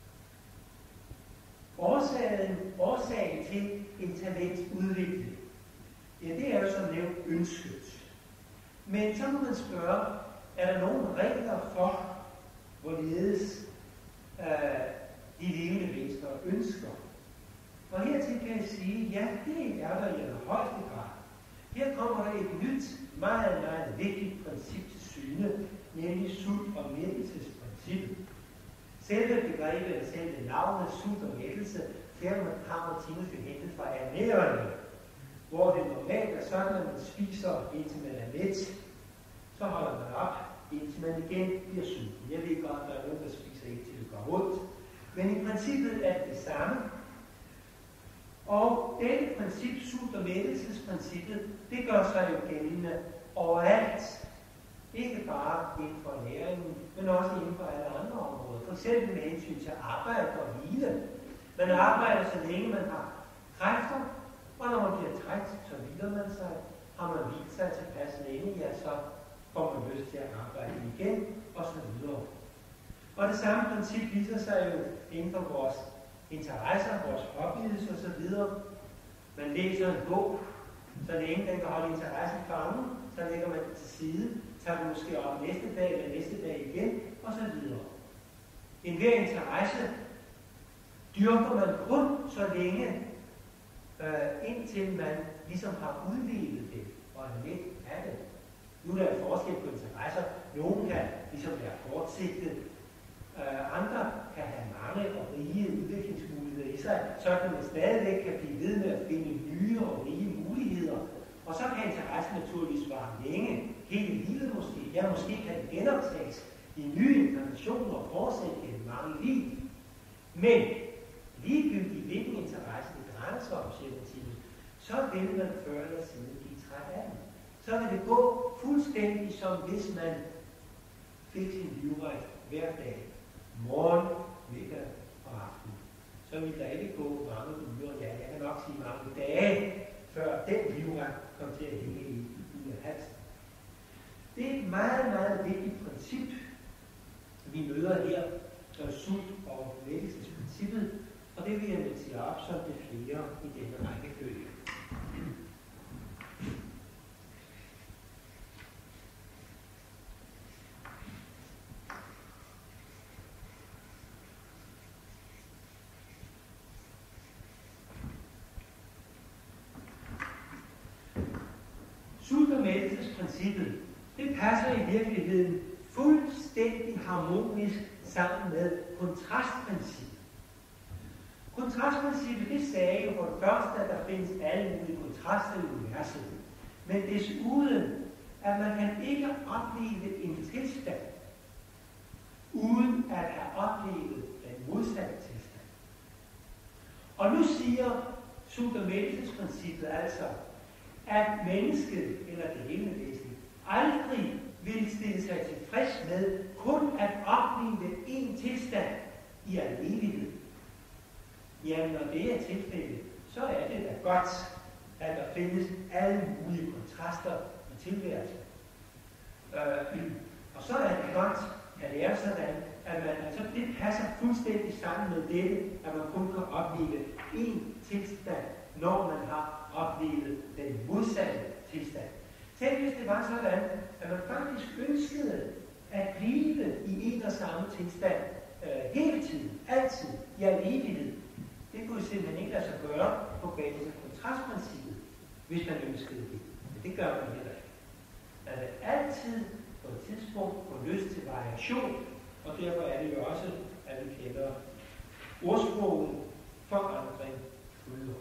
Årsagen, årsagen til en talents udvikling ønsket. Men så må man spørge, er der nogle regler for, hvorledes øh, de levende væsener ønsker? Og hertil kan jeg sige, ja, det er der i højeste grad. Her kommer der et nyt, meget, meget vigtigt princip til syne, nemlig sult- og mættelsesprincippet. Selve begrebet, eller selve navnet sult og mættelse, har Martinus jo hentet fra ernærerne, hvor det normalt er sådan, at man spiser, indtil man er mæt, så holder man op, indtil man igen bliver sulten. Jeg ved godt, at der er nogen, der spiser indtil det går rundt, men i princippet er det det samme. Og dette princip, sult- og mættelsesprincippet, det gør sig jo gældende overalt. Ikke bare inden for næringen, men også inden for alle andre områder. For eksempel med hensyn til arbejde og hvile. Man arbejder så længe man har kræfter, og når man bliver træt, så hviler man sig. Har man hvilet sig tilpas længe, ja, så får man lyst til at arbejde igen, og så videre. Og det samme princip viser sig jo inden for vores interesser, vores hobbies og så videre. Man læser en bog, så længe den kan holde interessen fanget, så lægger man det til side, tager det måske op næste dag eller næste dag igen, og så videre. En hver interesse dyrker man kun så længe, øh, indtil man ligesom har udlevet det, og er let af det. Nu er der forskel på interesser. Nogle kan ligesom være kortsigtet, øh, andre kan have mange og rige udviklingsmuligheder i sig, så at man stadigvæk kan blive ved med at finde nye og rige muligheder. Og så kan interessen naturligvis vare længe, hele livet måske. Ja, måske kan det genoptages i nye inkarnationer og fortsætte gennem mange liv. Men ligegyldigt hvilken interesse det drejer sig om, siger Martinus, så vil man før eller siden blive træt af den. Så vil det gå fuldstændig som hvis man fik sin livret hver dag, morgen, middag og aften. Så vil der ikke gå mange uger, ja, jeg kan nok sige mange dage, før den livret kom til at hænge i ud af halsen. Det er et meget, meget vigtigt princip, vi møder her, der er sult- og mættelsesprincippet, og det vil jeg notere op som det flere i denne rækkefølge. Sult- og mættelsesprincippet, det passer i virkeligheden fuldstændig harmonisk sammen med kontrastprincippet. Kontrastprincippet, det sagde jo for det første, at der findes alle mulige kontraster i universet. Men desuden, at man kan ikke opleve en tilstand, uden at have oplevet den modsatte tilstand. Og nu siger sult- og mættelsesprincippet altså, at mennesket, eller det hele væsen, aldrig vil stille sig tilfreds med kun at opleve én tilstand i al evighed. Jamen, når det er tilfældet, så er det da godt, at der findes alle mulige kontraster i tilværelsen. Øh, og så er det godt, at det er sådan, at man, altså det passer fuldstændig sammen med dette, at man kun kan opleve én tilstand, når man har oplevet den modsatte tilstand. Selv hvis det var sådan, at man faktisk ønskede at blive i en og samme tilstand øh, hele tiden, altid, i al evighed, det kunne simpelthen ikke lade sig gøre på basis af kontrastprincippet, hvis man ønskede det. Men det gør man heller ikke. Man vil altid på et tidspunkt få lyst til variation, og derfor er det jo også, at vi kender ordsproget forandring fylder.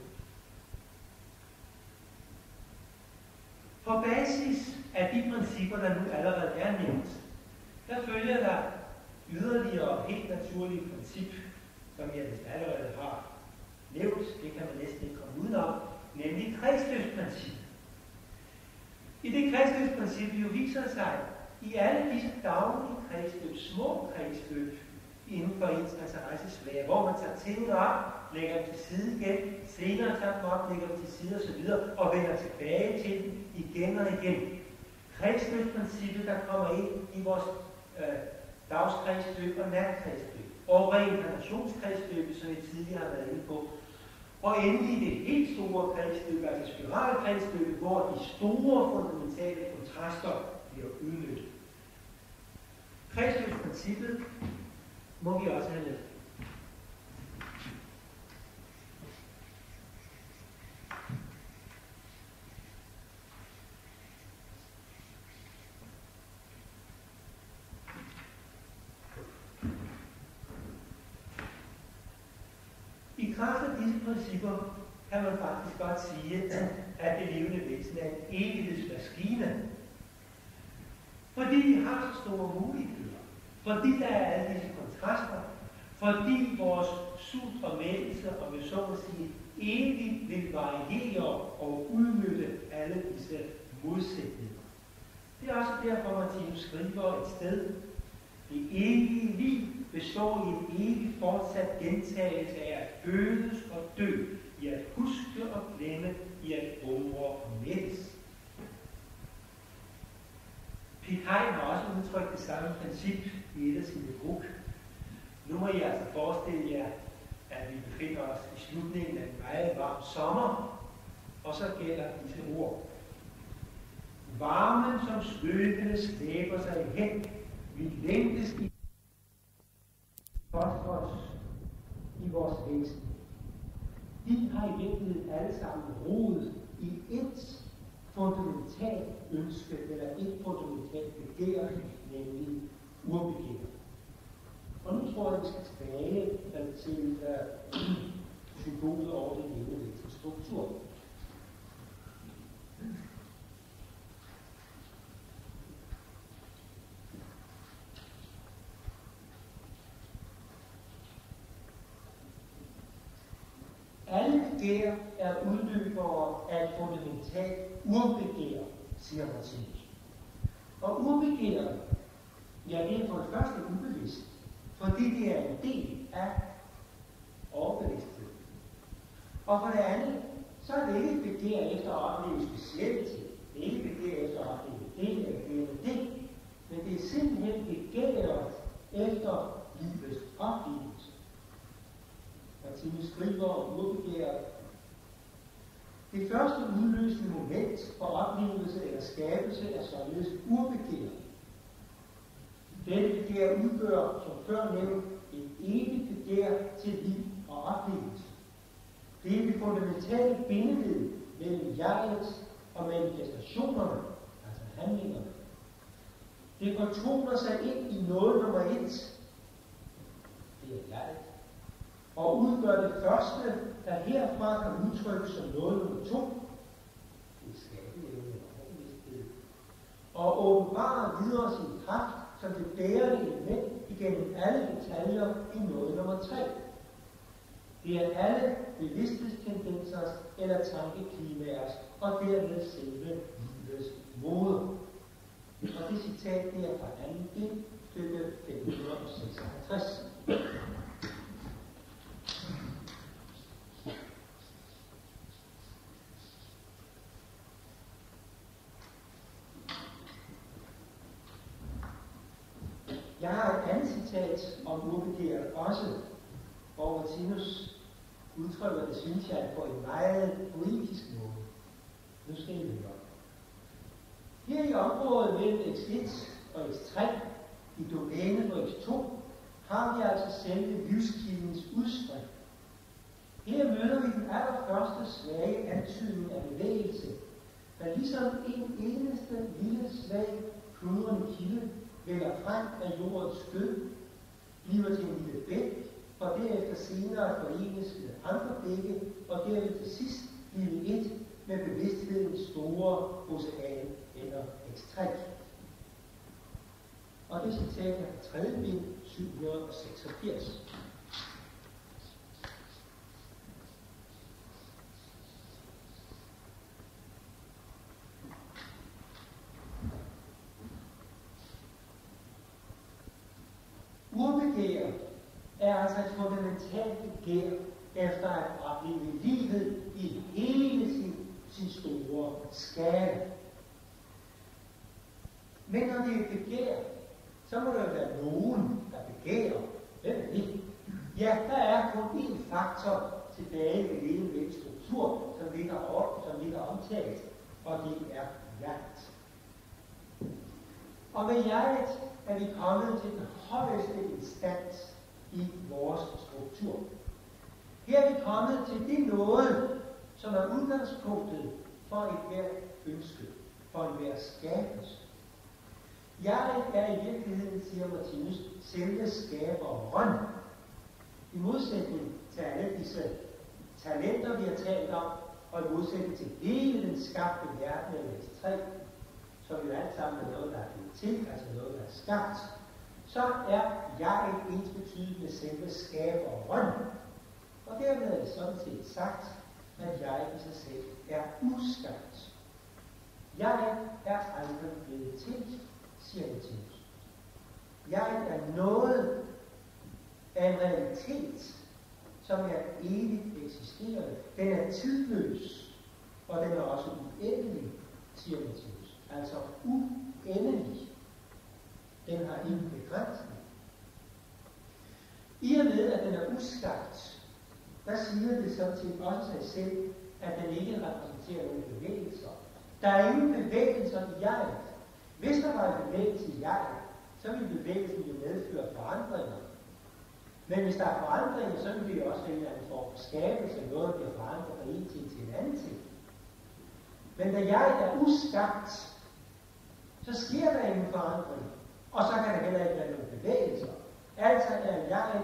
På basis af de principper, der nu allerede er nævnt, der følger der yderligere helt naturlige princip, som jeg vist allerede har nævnt, det kan man næsten ikke komme udenom, nemlig kredsløbsprincippet. I det kredsløbsprincip jo viser sig, i alle disse daglige kredsløb, små kredsløb, inden for ens interessesfære, hvor man tager tingene op, lægger dem til side igen, senere tager dem op, lægger dem til side osv., og vender tilbage til dem igen og igen. Kredsløbsprincippet, der kommer ind i vores øh, dagskredsløb og natkredsløb, og reinkarnationskredsløbet, som jeg tidligere har været inde på. Og endelig det helt store kredsløb, altså spiralkredsløbet, hvor de store fundamentale kontraster bliver udnyttet. Kredsløbsprincippet må vi også have med. I kraft af disse principper kan man faktisk godt sige, at det levende væsen er en evighedsmaskine. Fordi de har så store muligheder. Fordi der er alle disse kontraster. Fordi vores sult og mættelse, og med så at sige, evigt vil variere og udnytte alle disse modsætninger. Det er også derfor, Martinus skriver et sted: det evige liv består i en evig fortsat gentagelse af at fødes og dø, i at huske og glemme, i at rumre og mættes. Piet Hein har også udtrykt det samme princip i et af sine druk. Nu må I altså forestille jer, at vi befinder os i slutningen af en meget varm sommer, og så gælder disse ord. Varmen, som svøbende slæber sig hen, vi længtes i fosfors i vores væsen. De har i virkeligheden alle sammen rodet i et fundamentalt ønske, eller et fundamentalt begær, nemlig urbegær. Og nu tror jeg, vi skal tilbage til uh, symbolet over den levende struktur. Alle begær er udløbere af et fundamentalt urbegær, siger Martinus. Og urbegæret, ja, det er for det første ubevidst, fordi det er en del af overbevidstheden. Og for det andet, så er det ikke et begær efter at opleve specielle ting. Det er ikke et begær efter at opleve det eller det eller det, men det er simpelthen begæret efter livets oplevelse. Martinus skriver om urbegæret: det første udløsende moment for oplevelse eller skabelse er således urbegæret. Dette begær udgør, som før nævnt, et evigt begær til liv og oplevelse. Det er det fundamentale bindeled mellem jeget og manifestationerne, altså handlingerne. Det fortoner sig ind i noget nummer et. Det er jeget. Og udgør det første, der herfra kan udtrykkes som noget nummer to. Det er skabeevne og overbevidsthed. Og åbenbarer videre sin kraft som det bærende element igennem alle detaljer i noget nummer tre. Det er alle bevidsthedstendensers eller tankeklimaers, og dermed selve livets måde. Og det citat det er fra anden del, stykke fem hundrede seksoghalvtreds. Jeg har et andet citat om urbegæret også, hvor Martinus udtrykker det, synes jeg, på en meget poetisk måde. Nu skal I høre. Her i området mellem x et og x tre, i domænet på x to, har vi altså selve livskildens udspring. Her møder vi den allerførste svage antydning af bevægelse, der ligesom en eneste lille svag pludrende kilde vælger frem af jordens skød, bliver til en lille bæk, og derefter senere forenes med andre bække, og derefter til sidst blive et med bevidsthedens store ocean eller x tre. Og det citat er fra tredje bind, syv hundrede seksogfirs. Urbegær er altså et fundamentalt begær efter at opleve livet i hele sin, sin store skala. Men når det er begær, så må der jo være nogen, der begærer. Hvem er det? Ja, der er kun én faktor tilbage ved levende vægts struktur, som ligger, op, som ligger omtalt, og det er jeget. Og med jeget er vi kommet til den højeste instans i vores struktur. Her er vi kommet til det noget, som er udgangspunktet for et hvert ønske, for en hver skabelse. Jeg er i virkeligheden, siger Martinus, selve skaberen. I modsætning til alle disse talenter, vi har talt om, og i modsætning til hele den skabte verden af læs tre, som jo alt sammen er noget, der er blevet til, altså noget, der er skabt, så er jeg ens betydende med selve skaberen. Og dermed er det sådan set sagt, at jeg i sig selv er uskabt. Jeg er aldrig blevet til, siger Martinus. Jeg er noget af en realitet, som er evigt eksisterende. Den er tidløs, og den er også uendelig, siger Martinus. Altså uendelig. Den har ingen begrænsning. I og med, at den er uskabt, der siger det sådan set også sig selv, at den ikke repræsenterer nogen bevægelser. Der er ingen bevægelser i jeget. Hvis der var en bevægelse i jeget, så ville bevægelsen jo medføre forandringer. Men hvis der er forandringer, så vil det også være en eller anden form for skabelse, noget der bliver forandret fra en ting til en anden ting. Men da jeg er uskabt, så sker der ingen forandring, og så kan der heller ikke være nogen bevægelser. Altså er jeg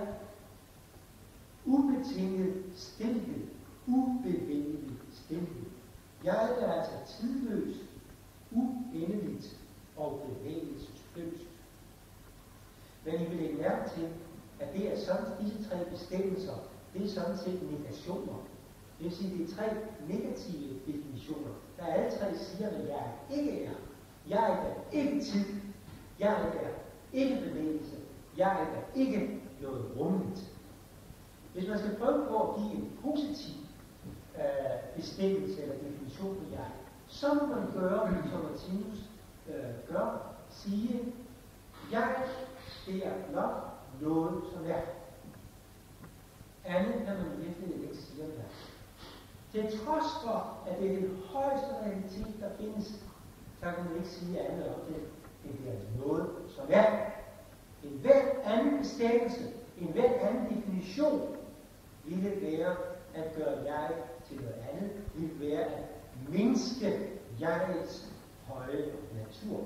ubetinget stilhed, ubevægelig stilhed. Jeg er altså tidløs, uendeligt og bevægelsesløst. Men I vil lægge mærke til, at det er sådan, disse tre bestemmelser, det er sådan set negationer. Det vil sige, det er tre negative definitioner, der alle tre siger, hvad jeg ikke er. Jeg er ikke tid. Jeg er ikke bevægelse. Jeg er ikke noget rummeligt. Hvis man skal prøve på at give en positiv øh, bestemmelse eller definition på jeg, så må man gøre, som Martinus øh, gør, sige, jeg, det er blot noget, som er. Andet kan man virkelig ikke sige om det. Til trods for, at det er den højeste realitet, der findes, så kan man ikke sige andet om det, end det er noget, som er. En hver anden bestemmelse, en hver anden definition, ville være at gøre jeg til noget andet, ville være at mindske jegets høje natur.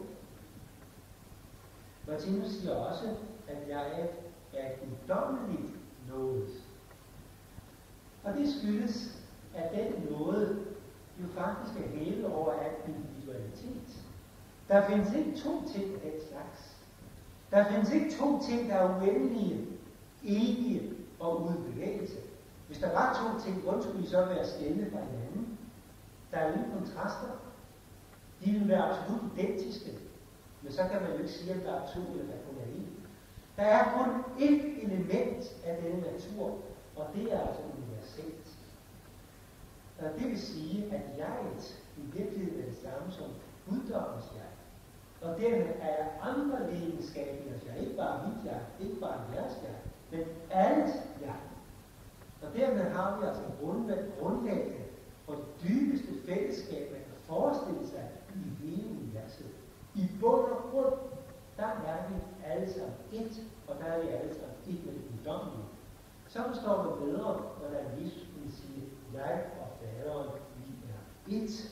Martinus siger også, at jeg er et guddommeligt noget. Og det skyldes, at den noget jo faktisk er hævet over al individualitet. Der findes ikke to ting af den slags. Der findes ikke to ting, der er uendelige, evige og uden bevægelse. Hvis der var to ting, hvordan skulle de så være skelne fra hinanden? Der er ingen kontraster. De vil være absolut identiske. Men så kan man jo ikke sige, at der er to eller der kun er en. Der er kun ét element af denne natur, og det er altså universelt. Det vil sige, at jeget i virkeligheden er det samme som guddommens jeg. Og dermed er der andre legenskabers jeg, ikke bare mit jeg, ikke bare jeres jeg, men alt jeg. Og dermed har vi altså grundlaget for det dybeste fællesskab, man kan forestille sig i hele universet. I bund og grund, der er vi alle sammen ét, og der er vi alle sammen ét med det guddommelige. Så forstår man bedre, hvordan Jesus kunne sige, jeg og faderen, vi er ét.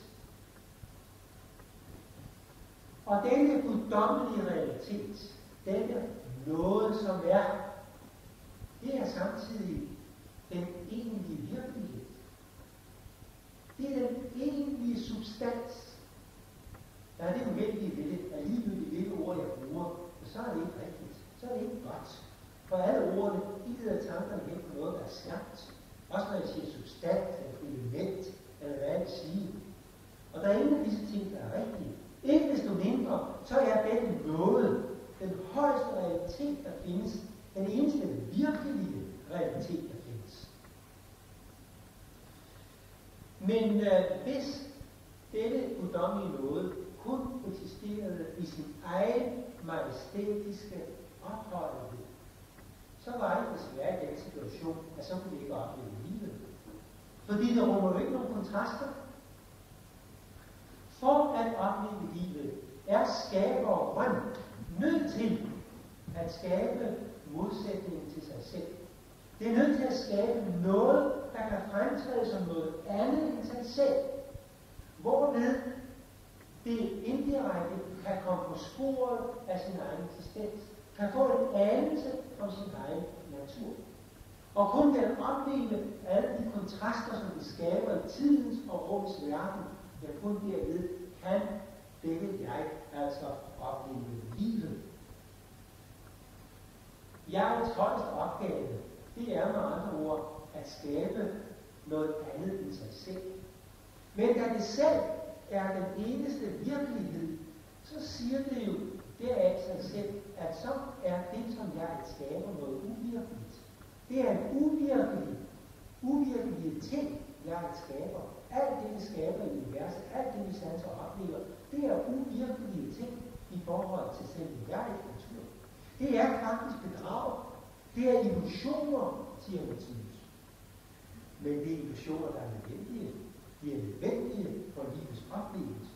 Og denne guddommelige realitet, denne noget som er, det er samtidig den egentlige virkelighed. Det er den egentlige substans. Der er det uheldige ved det, at ligegyldigt hvilke ord jeg bruger, så er det ikke rigtigt. Så er det ikke godt. For alle ordene, de leder tankerne hen på noget, der er skabt. Også når jeg siger substans, eller element, eller hvad jeg vil sige. Og der er ingen af disse ting, der er rigtige. Ikke desto mindre, så er den noget, den højeste realitet, der findes, den eneste virkelige realitet, der findes. Men øh, hvis denne guddommelige noget kun eksisterede i sin egen majestætiske ophøjelighed, så var det desværre i den situation, at så kunne vi ikke opleve livet. Fordi det rummer jo ikke nogen kontraster. For at opleve livet er skaberen nødt til at skabe modsætningen til sig selv. Det er nødt til at skabe noget, der kan fremtræde som noget andet end sig selv. Hvorved det indirekte kan komme på sporet af sin egen eksistens. Kan få en anelse om sin egen natur. Og kun den opleve alle de kontraster, som det skaber i tidens og rums verden, ja, kun derved kan dette jeg altså opleve livet. Jegets højeste opgave, det er med andre ord at skabe noget andet end sig selv. Men da det selv er den eneste virkelighed, så siger det jo deraf sig selv, at så er det, som jeg skaber, noget uvirkeligt. Det er en uvirkelig, uvirkelig ting, jeg skaber. Alt det, vi skaber i universet, alt det, vi sanser og oplever, det er uvirkelige ting i forhold til selve jegets natur. Det er faktisk bedrag. Det er illusioner, siger Martinus. Men det er illusioner, der er nødvendige. De er nødvendige for livets oplevelse.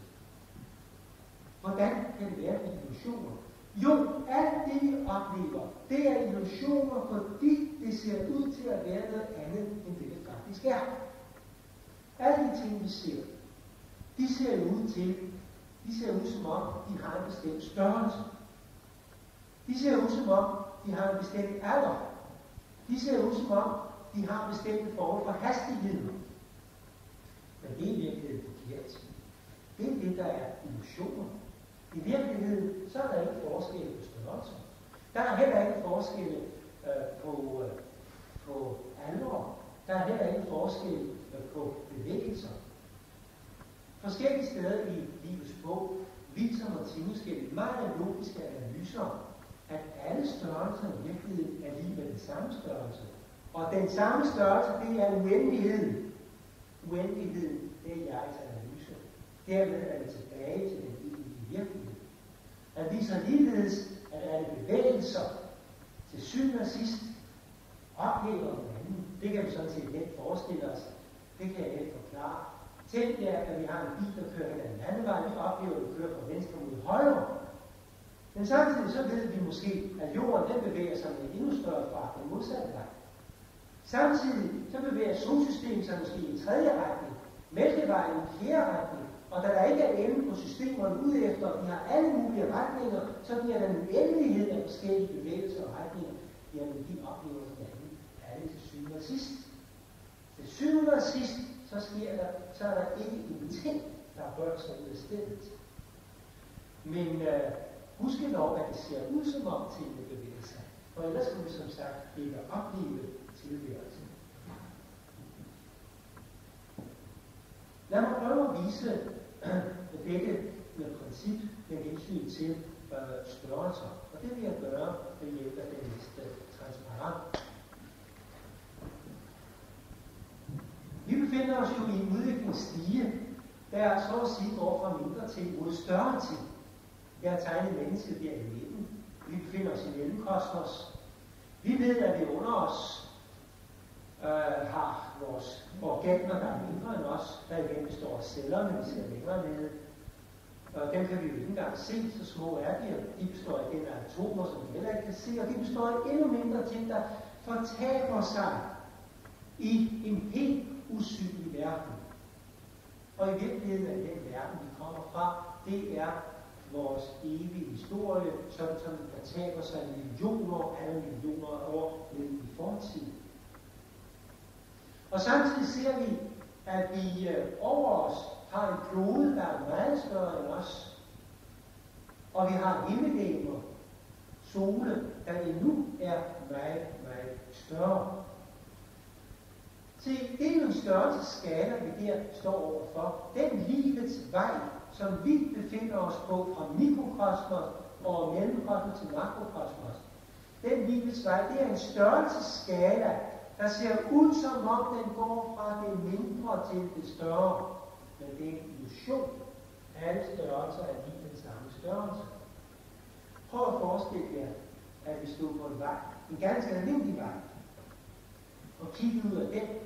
Hvordan kan det være illusioner? Jo, alt det vi oplever, det er illusioner, fordi det ser ud til at være noget andet, end det det faktisk er. Alle de ting, vi ser, de ser ud til, de ser ud som om, de har en bestemt størrelse. De ser ud som om, de har en bestemt alder. De ser ud som om, de har bestemte former for hastighed. Men det er i virkeligheden forkert. Det er det, der er illusioner. I virkeligheden, så er der ikke forskel på størrelser. Der er heller ikke forskel øh, på, øh, på alvor. Der er heller ikke forskel øh, på bevægelser. Forskellige steder i livets bog viser Martinus gennem meget logiske analyser, at alle størrelser i virkeligheden er lige med den samme størrelse. Og den samme størrelse, det er uendeligheden. Uendeligheden, det er jegets analyse. Dermed er vi tilbage til den egentlige virkelighed. Han viser ligeledes, at alle bevægelser til syvende og sidst ophæver hinanden. Det kan vi sådan set let forestille os. Det kan jeg let forklare. Tænk jer, at vi har en bil, der kører hen ad en anden vej. Vi oplever, at vi kører fra venstre mod højre. Men samtidig så ved vi måske, at jorden den bevæger sig med en endnu større fart den modsatte vej. Samtidig så bevæger solsystemet sig måske i en tredje retning, Mælkevejen i en fjerde retning, og da der ikke er ende på systemerne ud efter, at vi har alle mulige retninger, så bliver der en uendelighed af forskellige bevægelser og retninger. Jamen, de oplever hinanden alle til syvende og sidst. Til syvende og sidst, så sker der, så er der ikke en ting, der rører sig ud af stedet. Men øh, husk dog, at det ser ud som om tingene bevæger sig. For ellers skulle vi som sagt ikke opleve tilværelsen. Lad mig prøve at vise dette med princip med hensyn til øh, størrelser. Og det vil jeg gøre ved hjælp af den næste transparent. Vi befinder os jo i en udviklingsstige, der så at sige går fra mindre ting mod større ting. Jeg har tegnet mennesket der i midten. Vi befinder os i mellemkosmos. Vi ved, at vi under os øh, har vores organer, der er mindre end os, der igen består af celler, men vi ser længere nede. Og dem kan vi jo ikke engang se, så små er de. De består igen af atomer, som vi heller ikke kan se, og de består af endnu mindre ting, der fortaber sig i en helt usynlig verden. Og i virkeligheden af den verden, vi kommer fra, det er vores evige historie, sådan som den fortaber sig millioner, alle millioner af år ned i fortiden. Og samtidig ser vi, at vi over os har en klode, der er meget større end os. Og vi har himmellegemer, sole, der endnu er meget, meget større. Se, det er jo en størrelsesskala, vi der står overfor. Den livets vej, som vi befinder os på fra mikrokosmos og mellemkosmos til makrokosmos. Den livets vej, det er en størrelsesskala, der ser ud som om den går fra det mindre til det større. Men det er en illusion. Alle størrelser er lige den samme størrelse. Prøv at forestille jer, at vi stod på en vej, en ganske almindelig vej, og kiggede ud af den,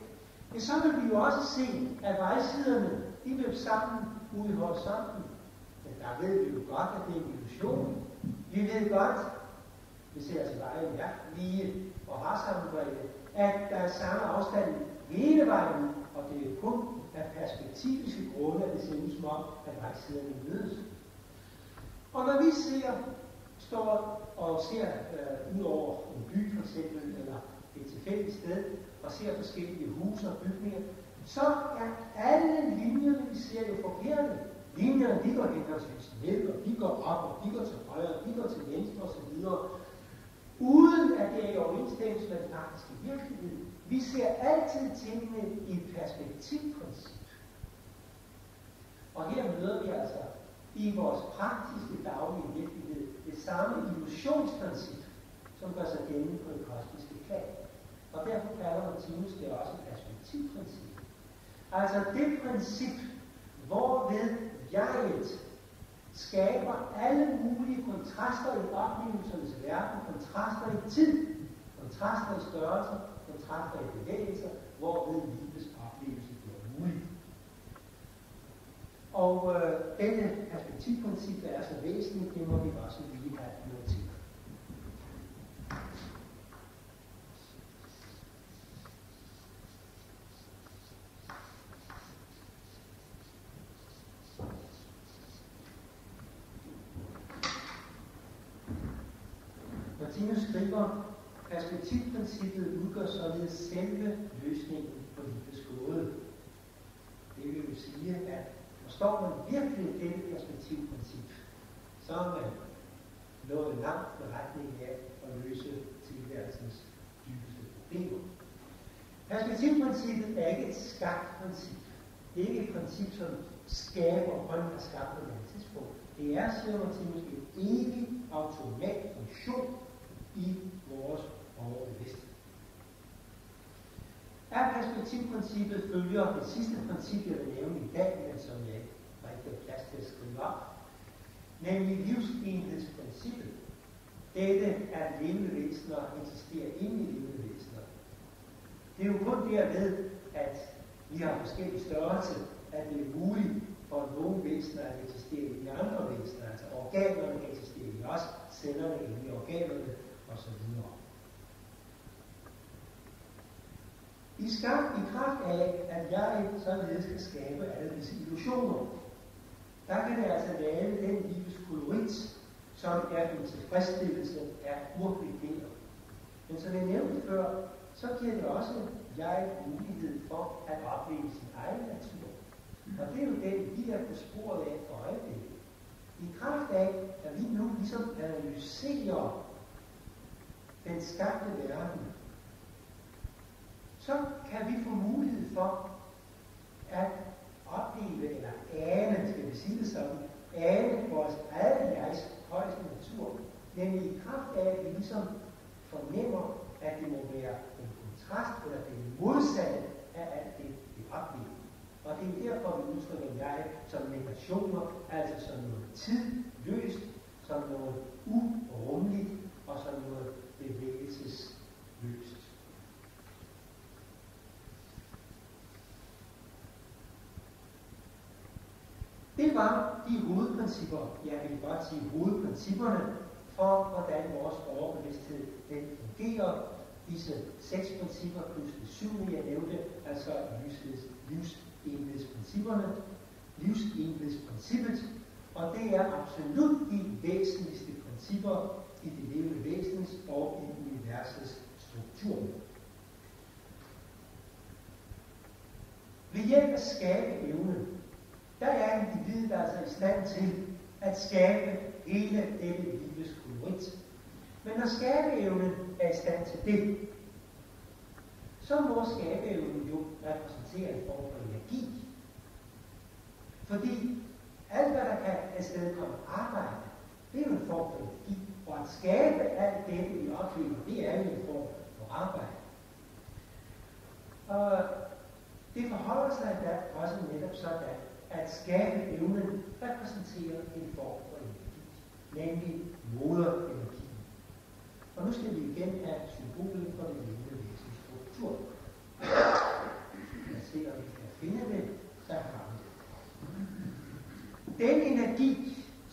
Ja, så vil vi jo også se, at vejsiderne, de løb sammen ude i horisonten. Men der ved vi jo godt, at det er en illusion. Vi ved godt, vi ser altså vejen ja, lige og har sammenbredde, at der er samme afstand hele vejen, og det er kun af perspektiviske grunde, at det ser ud som om, at vejsiderne mødes. Og når vi ser, står og ser øh, ud over en by for eksempel, eller et tilfældigt sted, og ser forskellige huse og bygninger, så er alle linjerne, vi ser, jo forkerte. Linjerne, de går henholdsvis ned, og de går op, og de går til højre, og de går til venstre osv. Uden at det er i overensstemmelse med den faktiske virkelighed. Vi ser altid tingene i et perspektivprincip. Og her møder vi altså i vores praktiske daglige virkelighed det samme illusionsprincip, som gør sig gældende på det kosmiske plan. Og derfor kalder Martinus det også perspektivprincip. Altså det princip, hvorved jeget skaber alle mulige kontraster i oplevelsernes verden, kontraster i tid, kontraster i størrelse, kontraster i bevægelser, hvorved livets oplevelse bliver mulig. Og øh, denne perspektivprincip, der er så væsentligt, det må vi også lige have noteret. Martinus skriver, perspektivprincippet udgør således selve løsningen på livets gåde. Det vil jo sige, at forstår man virkelig dette perspektivprincip, så er man nået langt med retning af at løse tilværelsens dybeste problemer. Perspektivprincippet er ikke et skabt princip. Det er ikke et princip, som skaber og hånden har skabt på et andet tidspunkt. Det er, siger Martinus, en evig automatfunktion i vores overbevidsthed. Er perspektivprincippet følger det sidste princip, jeg vil nævne i dag, men som jeg ikke har plads til at skrive op, nemlig livsenhedsprincippet. Dette er levende væsener eksisterer inde i levende væsener. Det er jo kun derved, at vi har forskellige størrelse, at det er muligt for nogle væsener at eksistere i de andre væsener. Altså organerne kan eksistere i os, cellerne inde i organerne osv. I skab i kraft af, at jeg således kan skabe alle disse illusioner, der kan det altså lave den livets kolorit, som er en tilfredsstillelse af urbevæger. Men som jeg nævnte før, så giver det også jeg mulighed for at opleve sin egen natur. Og det er jo den, vi er på sporet af for øjeblikket. I kraft af, at vi nu ligesom analyserer den skabte verden, så kan vi få mulighed for at opleve, eller ane, skal vi sige det sådan, ane vores eget jegs højeste natur, nemlig i kraft af, at vi ligesom fornemmer, at det må være en kontrast, eller det modsatte af alt det, vi oplever. Og det er derfor, vi udtrykker jeg som negationer, altså som noget tidløst, som noget urummeligt og som noget bevægelsesløst. Det var de hovedprincipper, jeg vil godt sige hovedprincipperne, for hvordan vores overbevidsthed den fungerer. Disse seks principper plus det syvende, jeg nævnte, altså livsenhedsprincipperne, livsenhedsprincippet, og det er absolut de væsentligste principper i det levende væsens og i universets struktur. Ved hjælp af skabeevnen, der er individet altså i stand til at skabe hele dette livets kolorit. Men når skabeevnen er i stand til det, så må skabeevnen jo repræsentere en form for energi. Fordi alt, hvad der kan afstedkomme arbejde, det er jo en form for energi. Og at skabe alt det, vi oplever, det er jo en form for arbejde. Og det forholder sig da også netop sådan, at skabeevnen repræsenterer en form for energi, nemlig moderenergi. Og nu skal vi igen have symbolet for det levende væsens struktur.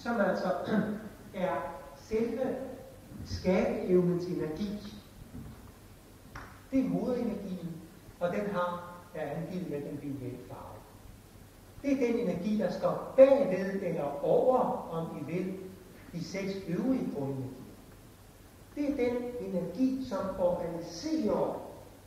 som altså er selve skabeevnens energi. Det er moderenergien, og den har, er angivet med den violette farve. Det er den energi, der står bagved eller over, om I vil, de seks øvrige grundenergier. Det er den energi, som organiserer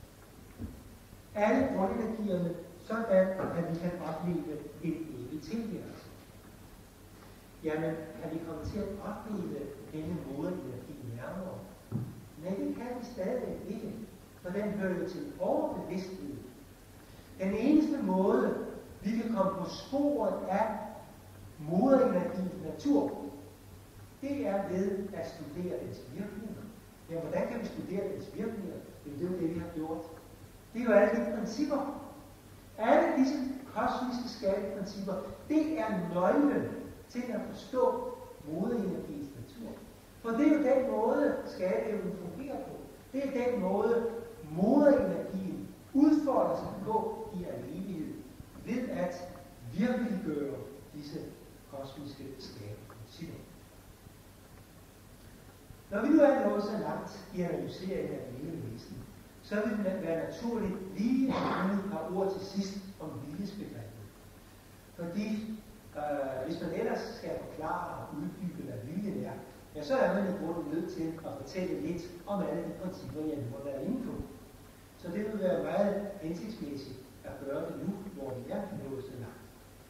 alle grundenergierne, sådan at vi kan opleve en evig tilværelse. Jamen, kan vi komme til at opleve denne moderenergi nærmere? Nej, det kan vi stadig ikke, for den hører jo til overbevidsthed. Den eneste måde, vi kan komme på sporet af moderenergiens natur, det er ved at studere dens virkninger. Ja, hvordan kan vi studere dens virkninger? Det er jo det, vi har gjort. Det er jo alle de principper. Alle disse kosmiske skabeprincipper, det er nøglen til at forstå moderenergiens natur. For det er jo den måde, skabeevnen fungerer på. Det er den måde, moderenergien udfordrer sig på i al evighed, ved at virkeliggøre disse kosmiske skabeprincipper. Når vi nu er nået så langt i analyseringen af det hele væsen, så vil det være naturligt lige at vi har ord til sidst om viljesbegrebet. Fordi øh, hvis man ellers skal forklare og uddybe, hvad viljen er, ja, så er man i grunden nødt til at fortælle lidt om alle de principper, jeg må være inde på. Så det vil være meget hensigtsmæssigt at gøre det nu, hvor vi er nået så langt.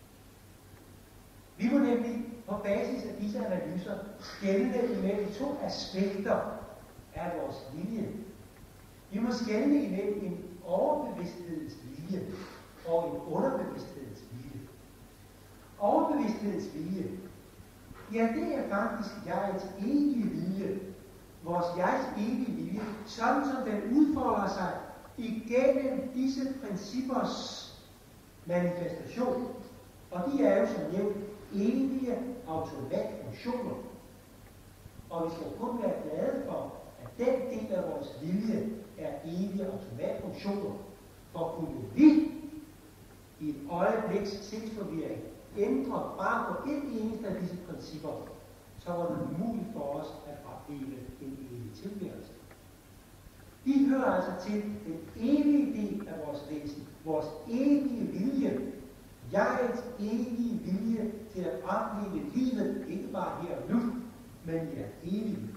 Vi må nemlig på basis af disse analyser skelne imellem to aspekter af vores vilje. Vi må skelne imellem en overbevidsthedens vilje og en underbevidsthedens vilje. Overbevidsthedens vilje, ja, det er faktisk jegets evige vilje, vores jegets evige vilje, sådan som den udfolder sig igennem disse princippers manifestation. Og de er jo som nævnt evige automatfunktioner. Og vi skal kun være glade for, at den del af vores vilje er evige automatfunktioner. For kunne vi i et øjebliks sindsforvirring ændre bare på et eneste af disse principper, så var det umuligt for os at opleve en evig tilværelse. De hører altså til den evige del af vores væsen, vores evige vilje, jegets evige vilje til at opleve livet, ikke bare her og nu, men i al evighed.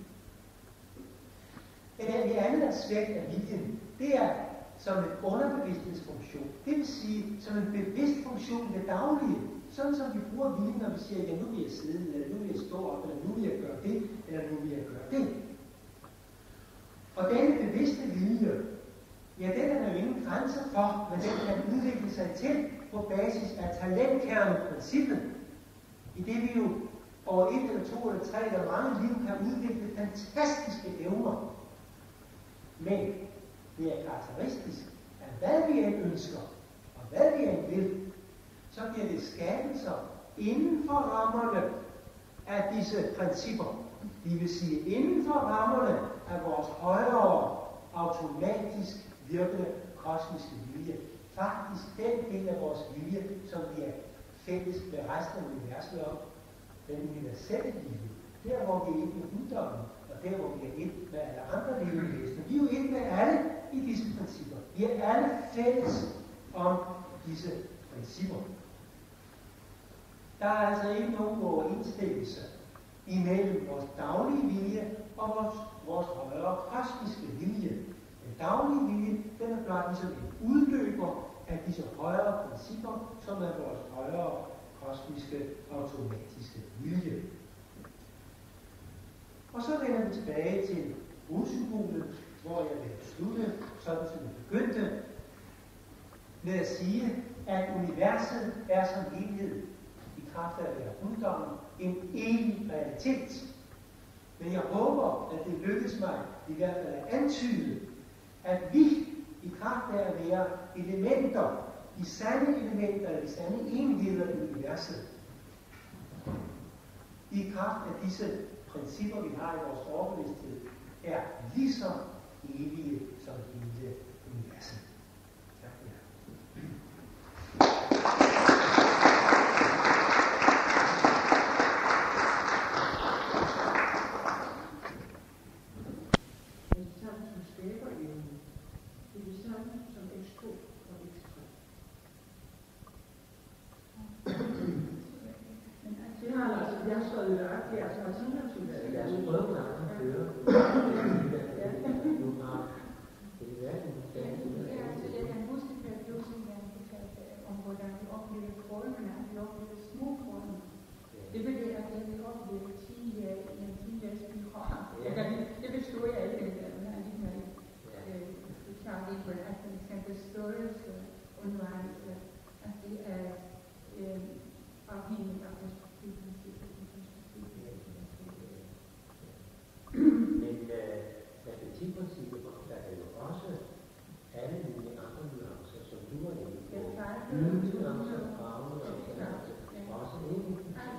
Et andet aspekt af viljen, det er som en underbevidsthedsfunktion. Det vil sige, som en bevidst funktion i det daglige. Sådan som vi bruger viljen, når vi siger, ja, nu vil jeg sidde, eller nu vil jeg stå op, eller nu vil jeg gøre det, eller nu vil jeg gøre det. Og denne bevidste vilje, ja, den er der jo ingen grænser for, men den kan udvikle sig til på basis af talentkerneprincippet. I det vi jo over et eller to eller tre eller mange liv kan udvikle fantastiske evner. Men det er karakteristisk, at hvad vi end ønsker, og hvad vi end vil, så bliver det skabelser inden for rammerne af disse principper. Det vil sige inden for rammerne af vores højere, automatisk virkende kosmiske vilje. Faktisk den del af vores vilje, som vi er fælles med resten af universet om, den universelle vilje. Der hvor vi er et med guddommen, og der hvor vi er et med alle andre levende væsener. Vi er jo et med alle i disse principper. Vi er alle fælles om disse principper. Der er altså ikke nogen overensstemmelse imellem vores daglige vilje og vores, vores højere kosmiske vilje. Den daglige vilje, den er blot ligesom en udløber af disse højere principper, som er vores højere kosmiske automatiske vilje. Og så vender vi tilbage til brudsymbolet, hvor jeg vil slutte, sådan som vi begyndte, med at sige, at universet er som helhed i kraft af at være guddommen en evig realitet. Men jeg håber, at det lykkes mig i hvert fald at antyde, at vi i kraft af at være elementer, de sande elementer, de sande enheder i universet, i kraft af disse principper, vi har i vores overbevidsthed, er lige så evige som hele universet. Tak for jer. Ja, altså har sygdomsudvalget. Jeg har prøvet at han kører. Du har det er hverken. Jeg kan huske, at du engang fortalte om, hvordan vi oplevede forholdene, at vi oplevede små forhold. Det vil jeg, at vi oplevede ti i en ti-årsbiograf. Det bestod jeg ikke, når jeg lige havde klart ikke, at for eksempel størrelse undervejs, at det er afhængigt af perspektivprincippet. Men perspektivprincippet omfatter jo også alle mulige andre nuancer, som du var inde på. Nuancer, farvenuancer, også ikke.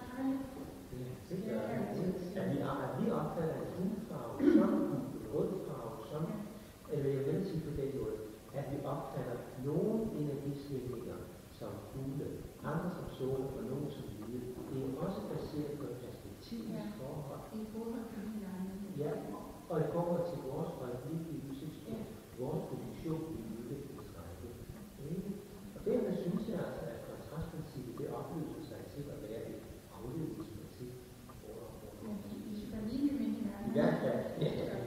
At vi, at vi opfatter en hudfarve som en rødfarve, som, eller jeg vil sige på den måde, at vi opfatter nogle energisvingninger som gule, andre som sorte og nogle som hvide. Det er også baseret på perspektivets forhold. I forhold til hinanden. Ja, og i forhold til vores øjeblikkelige udsigtspunkt, vores position i udviklingsrække. Og dermed synes jeg altså, at kontrastprincippet, det opløser sig til at være et afledningsprincip. Ja, ja, ja.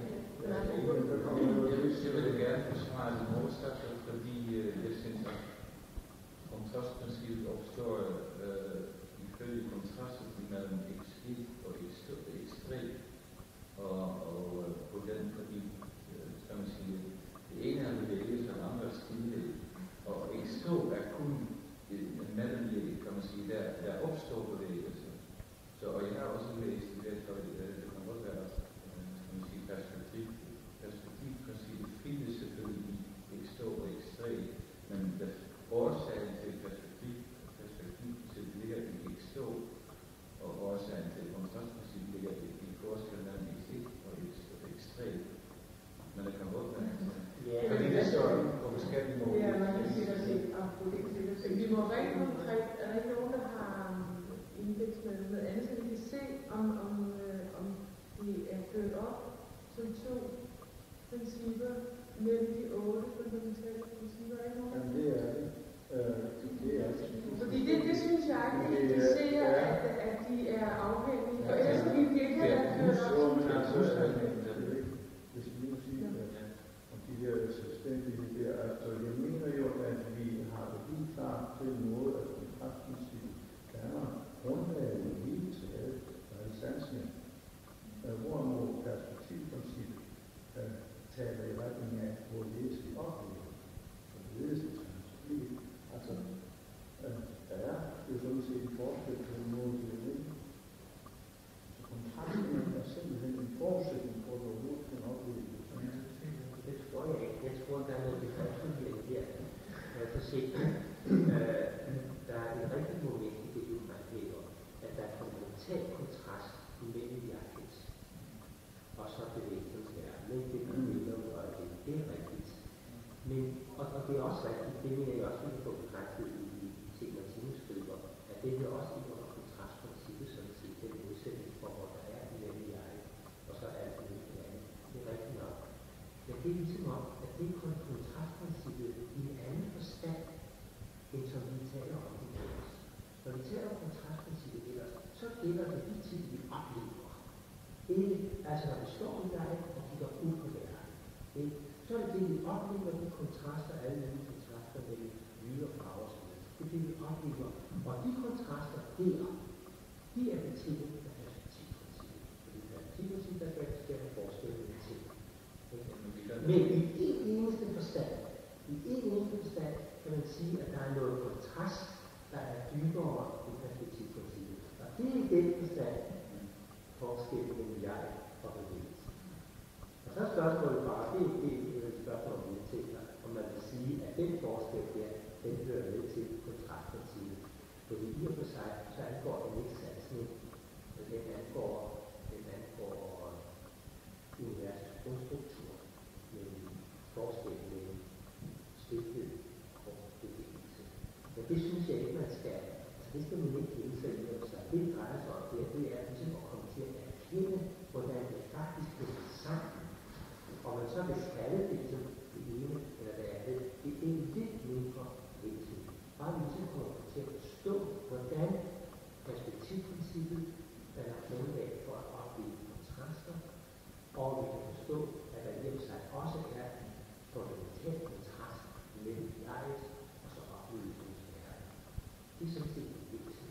Jeg vil gerne forsvare det modsatte, fordi jeg synes, at kontrastprincippet opstår øh, ifølge kontrastet mellem ekstrem og ekstrem. Og, og på den, fordi, skal man sige, det ene er bevægelse, og det andre er stillhed. Og ekstrem er kun en mellemlig, kan man sige, der, der opstår bevægelse. Så, og jeg har også læst i det, for det, det kan godt være, skal man sige, perspektiv. Perspektivprincippet findes selvfølgelig i ekstrem og ekstrem, men der årsagen til perspektiv, perspektivprincippet ligger i ekstrem, og årsagen til kontrastprincippet ligger i, i forskel mellem ekstrem og ekstrem. Men det kan godt være, ja, fordi det står på forskellige måder. Ja, man kan sige, at det er absolut. Vi må rigtig konkret, er der ikke nogen, der har indeks med noget andet, så vi kan se, om, om, øh, om de er ført op som to principper mellem de otte fundamentale principper. Er nogen? Jamen, det er det. Øh, det er det. Fordi det, det synes jeg ikke, at de ser, at, at de er afhængige. For ellers kan vi ikke have ført op som to. Hvis vi nu siger, om de der selvstændige der, altså jeg mener jo, at vi har det helt klart til en måde, at kontrastprincippet danner grundlaget i hele taget af sansning. Hvorimod perspektivprincippet taler i retning af, hvor det skal opleves. Så det er det altså, der er jo sådan set en forskel på den måde, det er ikke. Så kontrasten er simpelthen en forudsætning for, at du overhovedet kan opleve det. Det tror jeg ikke. Jeg tror, der er noget befolkning her. For se, der er en rigtig moment i det, du fremhæver, at der er fundamental kontrast mellem hjertets og så bevægelsens verden. Det er billeder og det, det er rigtigt. Men, og, og det er også rigtigt, det mener jeg også, at vi får bekræftet i, i ting, man skriver, at det er også i under kontrastprincippet, sådan set, den modsætningsforhold, der er mellem jeg og så er det noget andet. Det er rigtigt nok. Men det er ligesom om, at det er kun kontrastprincippet i en anden forstand, end som vi taler om det ellers. Når vi taler om kontrastprincippet ellers, så gælder det de ting, vi oplever. Ikke, altså når vi står i verden og kigger ud på verden, ikke? Så er det det, vi oplever, de kontraster, alle de kontraster mellem lyd og farver. Det er det, vi oplever. Og de kontraster der, de er betinget af perspektivprincippet. Fordi perspektivprincippet, der skal skabe forskel med ting. Men i en eneste forstand, i en eneste forstand kan man sige, at der er noget kontrast, der er dybere i perspektivprincippet. Og det er i den forstand forskellen mellem jeg og bevægelse. Og så er spørgsmålet bare, det er ikke et spørgsmål om det ting, om man vil sige, at den forskel der, den hører med til kontrastprincippet. Fordi i og for sig, så angår den ikke satsning, men den angår, den angår universets grundstruktur, men forskellen mellem stilhed og bevægelse. Men det synes jeg ikke, man skal, altså det skal man ikke hænge sig i sig. Det drejer sig om det, det er ligesom at komme til at erkende, hvordan det faktisk hænger sammen. Og man så vil kalde det som det ene eller det andet, det er en lidt mindre væsentligt. Bare vi ligesom kommer til at forstå, hvordan perspektivprincippet er grundlag og vi kan forstå, at der i sig også er en fundamental kontrast mellem jeget og så oplevelsens verden. Det er sådan set det vigtigste.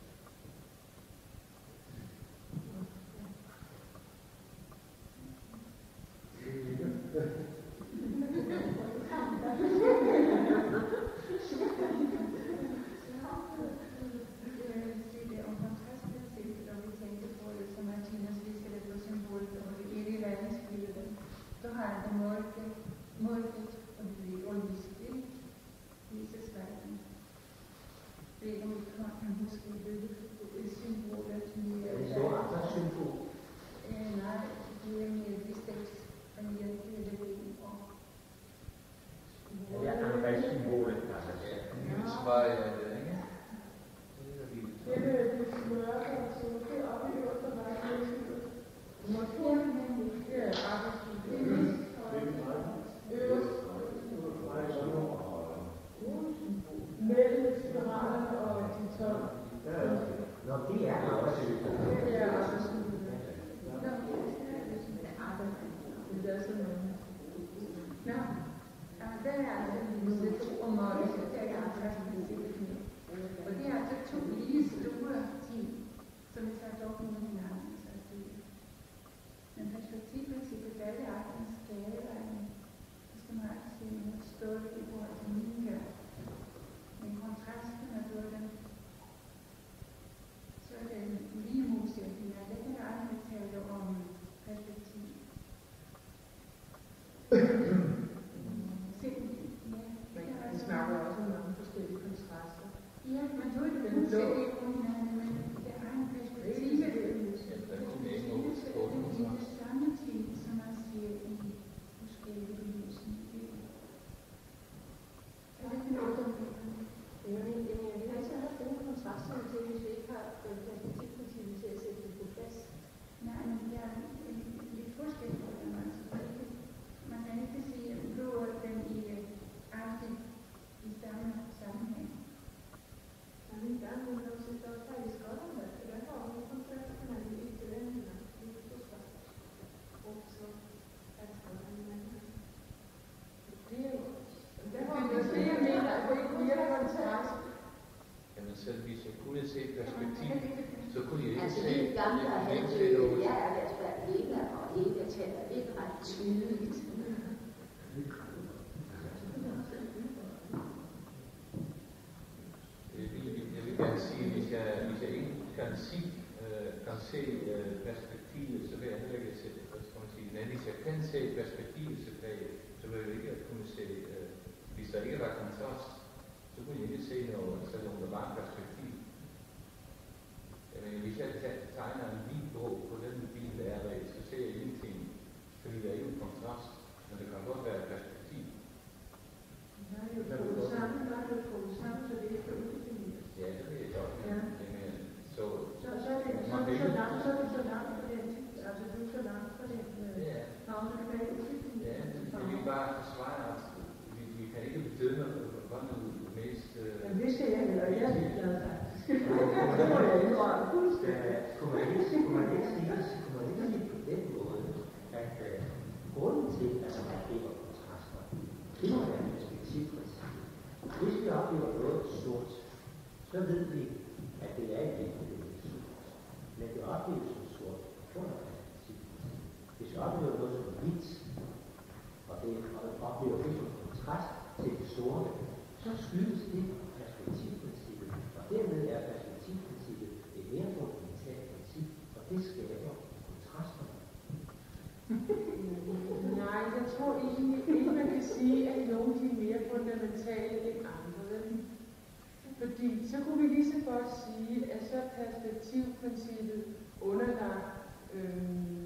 Så kunne vi lige så godt sige, at så perspektivprincippet underlagt øh,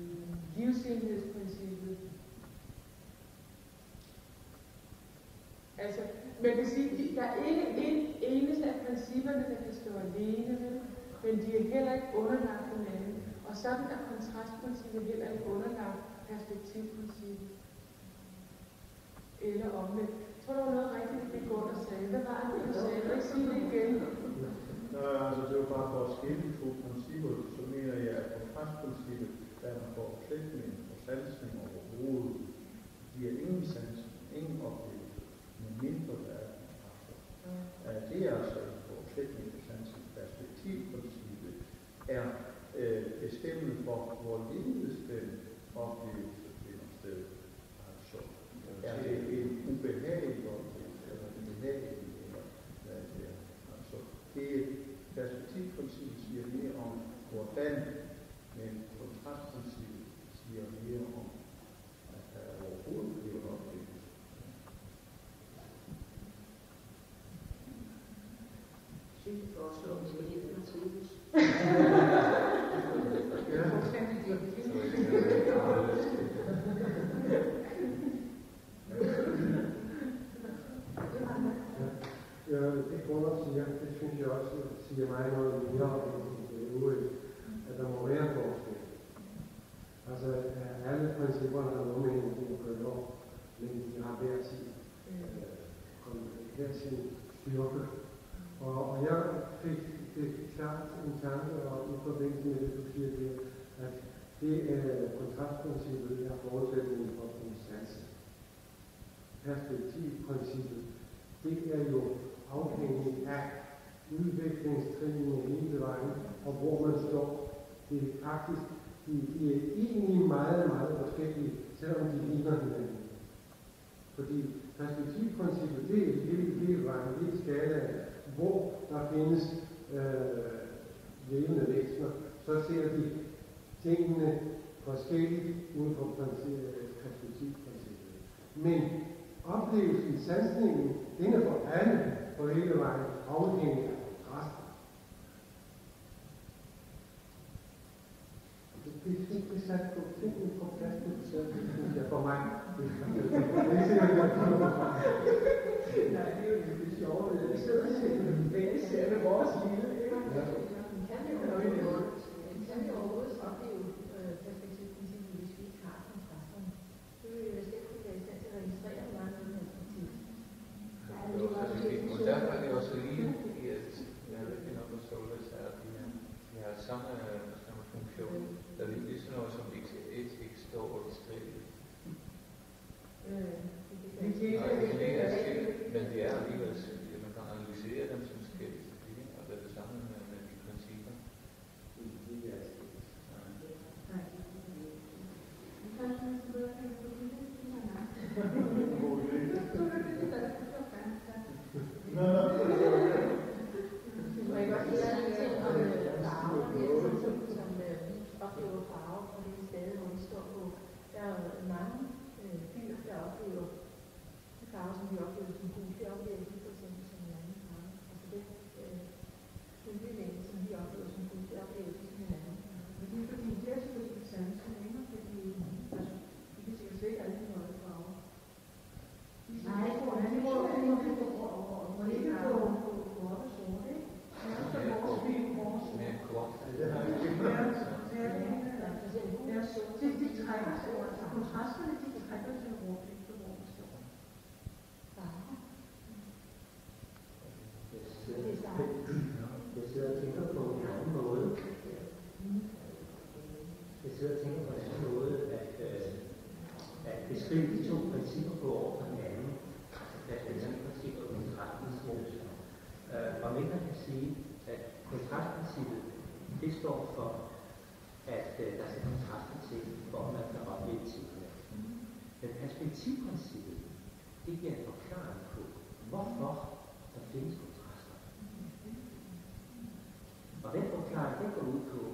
livsenhedsprincippet. Altså, man kan sige, at der er ikke en eneste af principperne, der kan stå alene, men de er heller ikke underlagt hinanden. Og sådan er kontrastprincippet heller ikke underlagt perspektivprincippet. Eller omvendt. Jeg tror, der var noget rigtigt, det går og sagde. Hvad var det, du sagde? Jeg vil sige det igen. Nå, altså det var bare for at skille de to principper, så mener jeg, at kontrastprincippet, der er for slægtningen og sansning overhovedet. De har ingen sansning, ingen oplevelse, med mindre der er kontraster. Uh, det er altså en forudsætning for sansning. Perspektivprincippet er øh, bestemmende for, hvorledes den oplevelse finder sted. Altså, er det en ubehagelig oplevelse, eller en behagelig, eller hvad det er. Altså, det perspektivprincippet siger mere om, hvordan, men kontrastprincippet siger mere om, at der overhovedet bliver en oplevelse. Sygt foreslår, at vi skal hjælpe med trivs. Ja, det Gunnar siger, det synes jeg også siger mig noget mere om det øvrigt, at der må være forskel. Altså, alle principperne har noget med hinanden at gøre, men de har hver sin, øh, hver sin styrke. Og, og jeg fik det klart en tanke om i forbindelse med det, du siger det, at det er kontrastprincippet er forudsætningen for en sanse. Perspektivprincippet, det er jo afhængigt af udviklingstrinene hele vejen, og hvor man står. Det er faktisk, de, de er egentlig meget, meget forskellige, selvom de ligner hinanden. Fordi perspektivprincippet, det er hele, hele vejen, hele skalaen, hvor der findes øh, levende væsener, så ser de tingene forskelligt ud fra perspektivprincippet. Men oplevelsen, sansningen, den er for alle på hele vejen afhængig af kontraster. Det er fint, det sat på tingene på plads, det synes jeg for mig. Det er sikkert, jeg kommer fra. Nej, det er jo lidt sjovt, at vi sidder og ser med vores lille. Kan vi overhovedet opleve perspektivprincippet, hvis vi ikke har kontrasterne? Det vil jo slet ikke være i stand til at registrere, hvor meget noget perspektiv. Og derfor er det også lige i, at jeg ved ikke, når man så det, at vi har samme funktion, der er lige sådan noget som x x står og beskriver. Men det er alligevel, man kan analysere dem som forskellige ting, og det er det samme med, med de principper. Og jeg kan også sige ting om farver, som oplever farver på det sted, hvor vi står på. Der er jo mange dyr, der oplever farver, som vi oplever som gul. Det oplever vi for eksempel som en anden farve. Altså det bølgelængde, som vi oplever som gul, det oplever vi som en anden farve. Men det er fordi, det er selvfølgelig det samme som længere, fordi altså, vi kan sikkert slet ikke alle de høje farver. Nej, det er ikke på kort og sort, ikke? Det er også vores by, vores Mere kort. Det trækker sig over, altså kontrasterne, de trækker sig over, efter hvor man står. Jeg sidder og tænker på en anden måde. Jeg sidder og tænker på en anden måde, at, øh, at beskrive de to principper på over for hinanden. Altså perspektivprincippet og kontrastprincippet. Øh, og man kan sige, at kontrastprincippet, det står for, at øh, der skal kontraster til, for at man kan opleve tingene. Men perspektivprincippet, det giver en forklaring på, hvorfor der findes kontraster. Og den forklaring, den går ud på,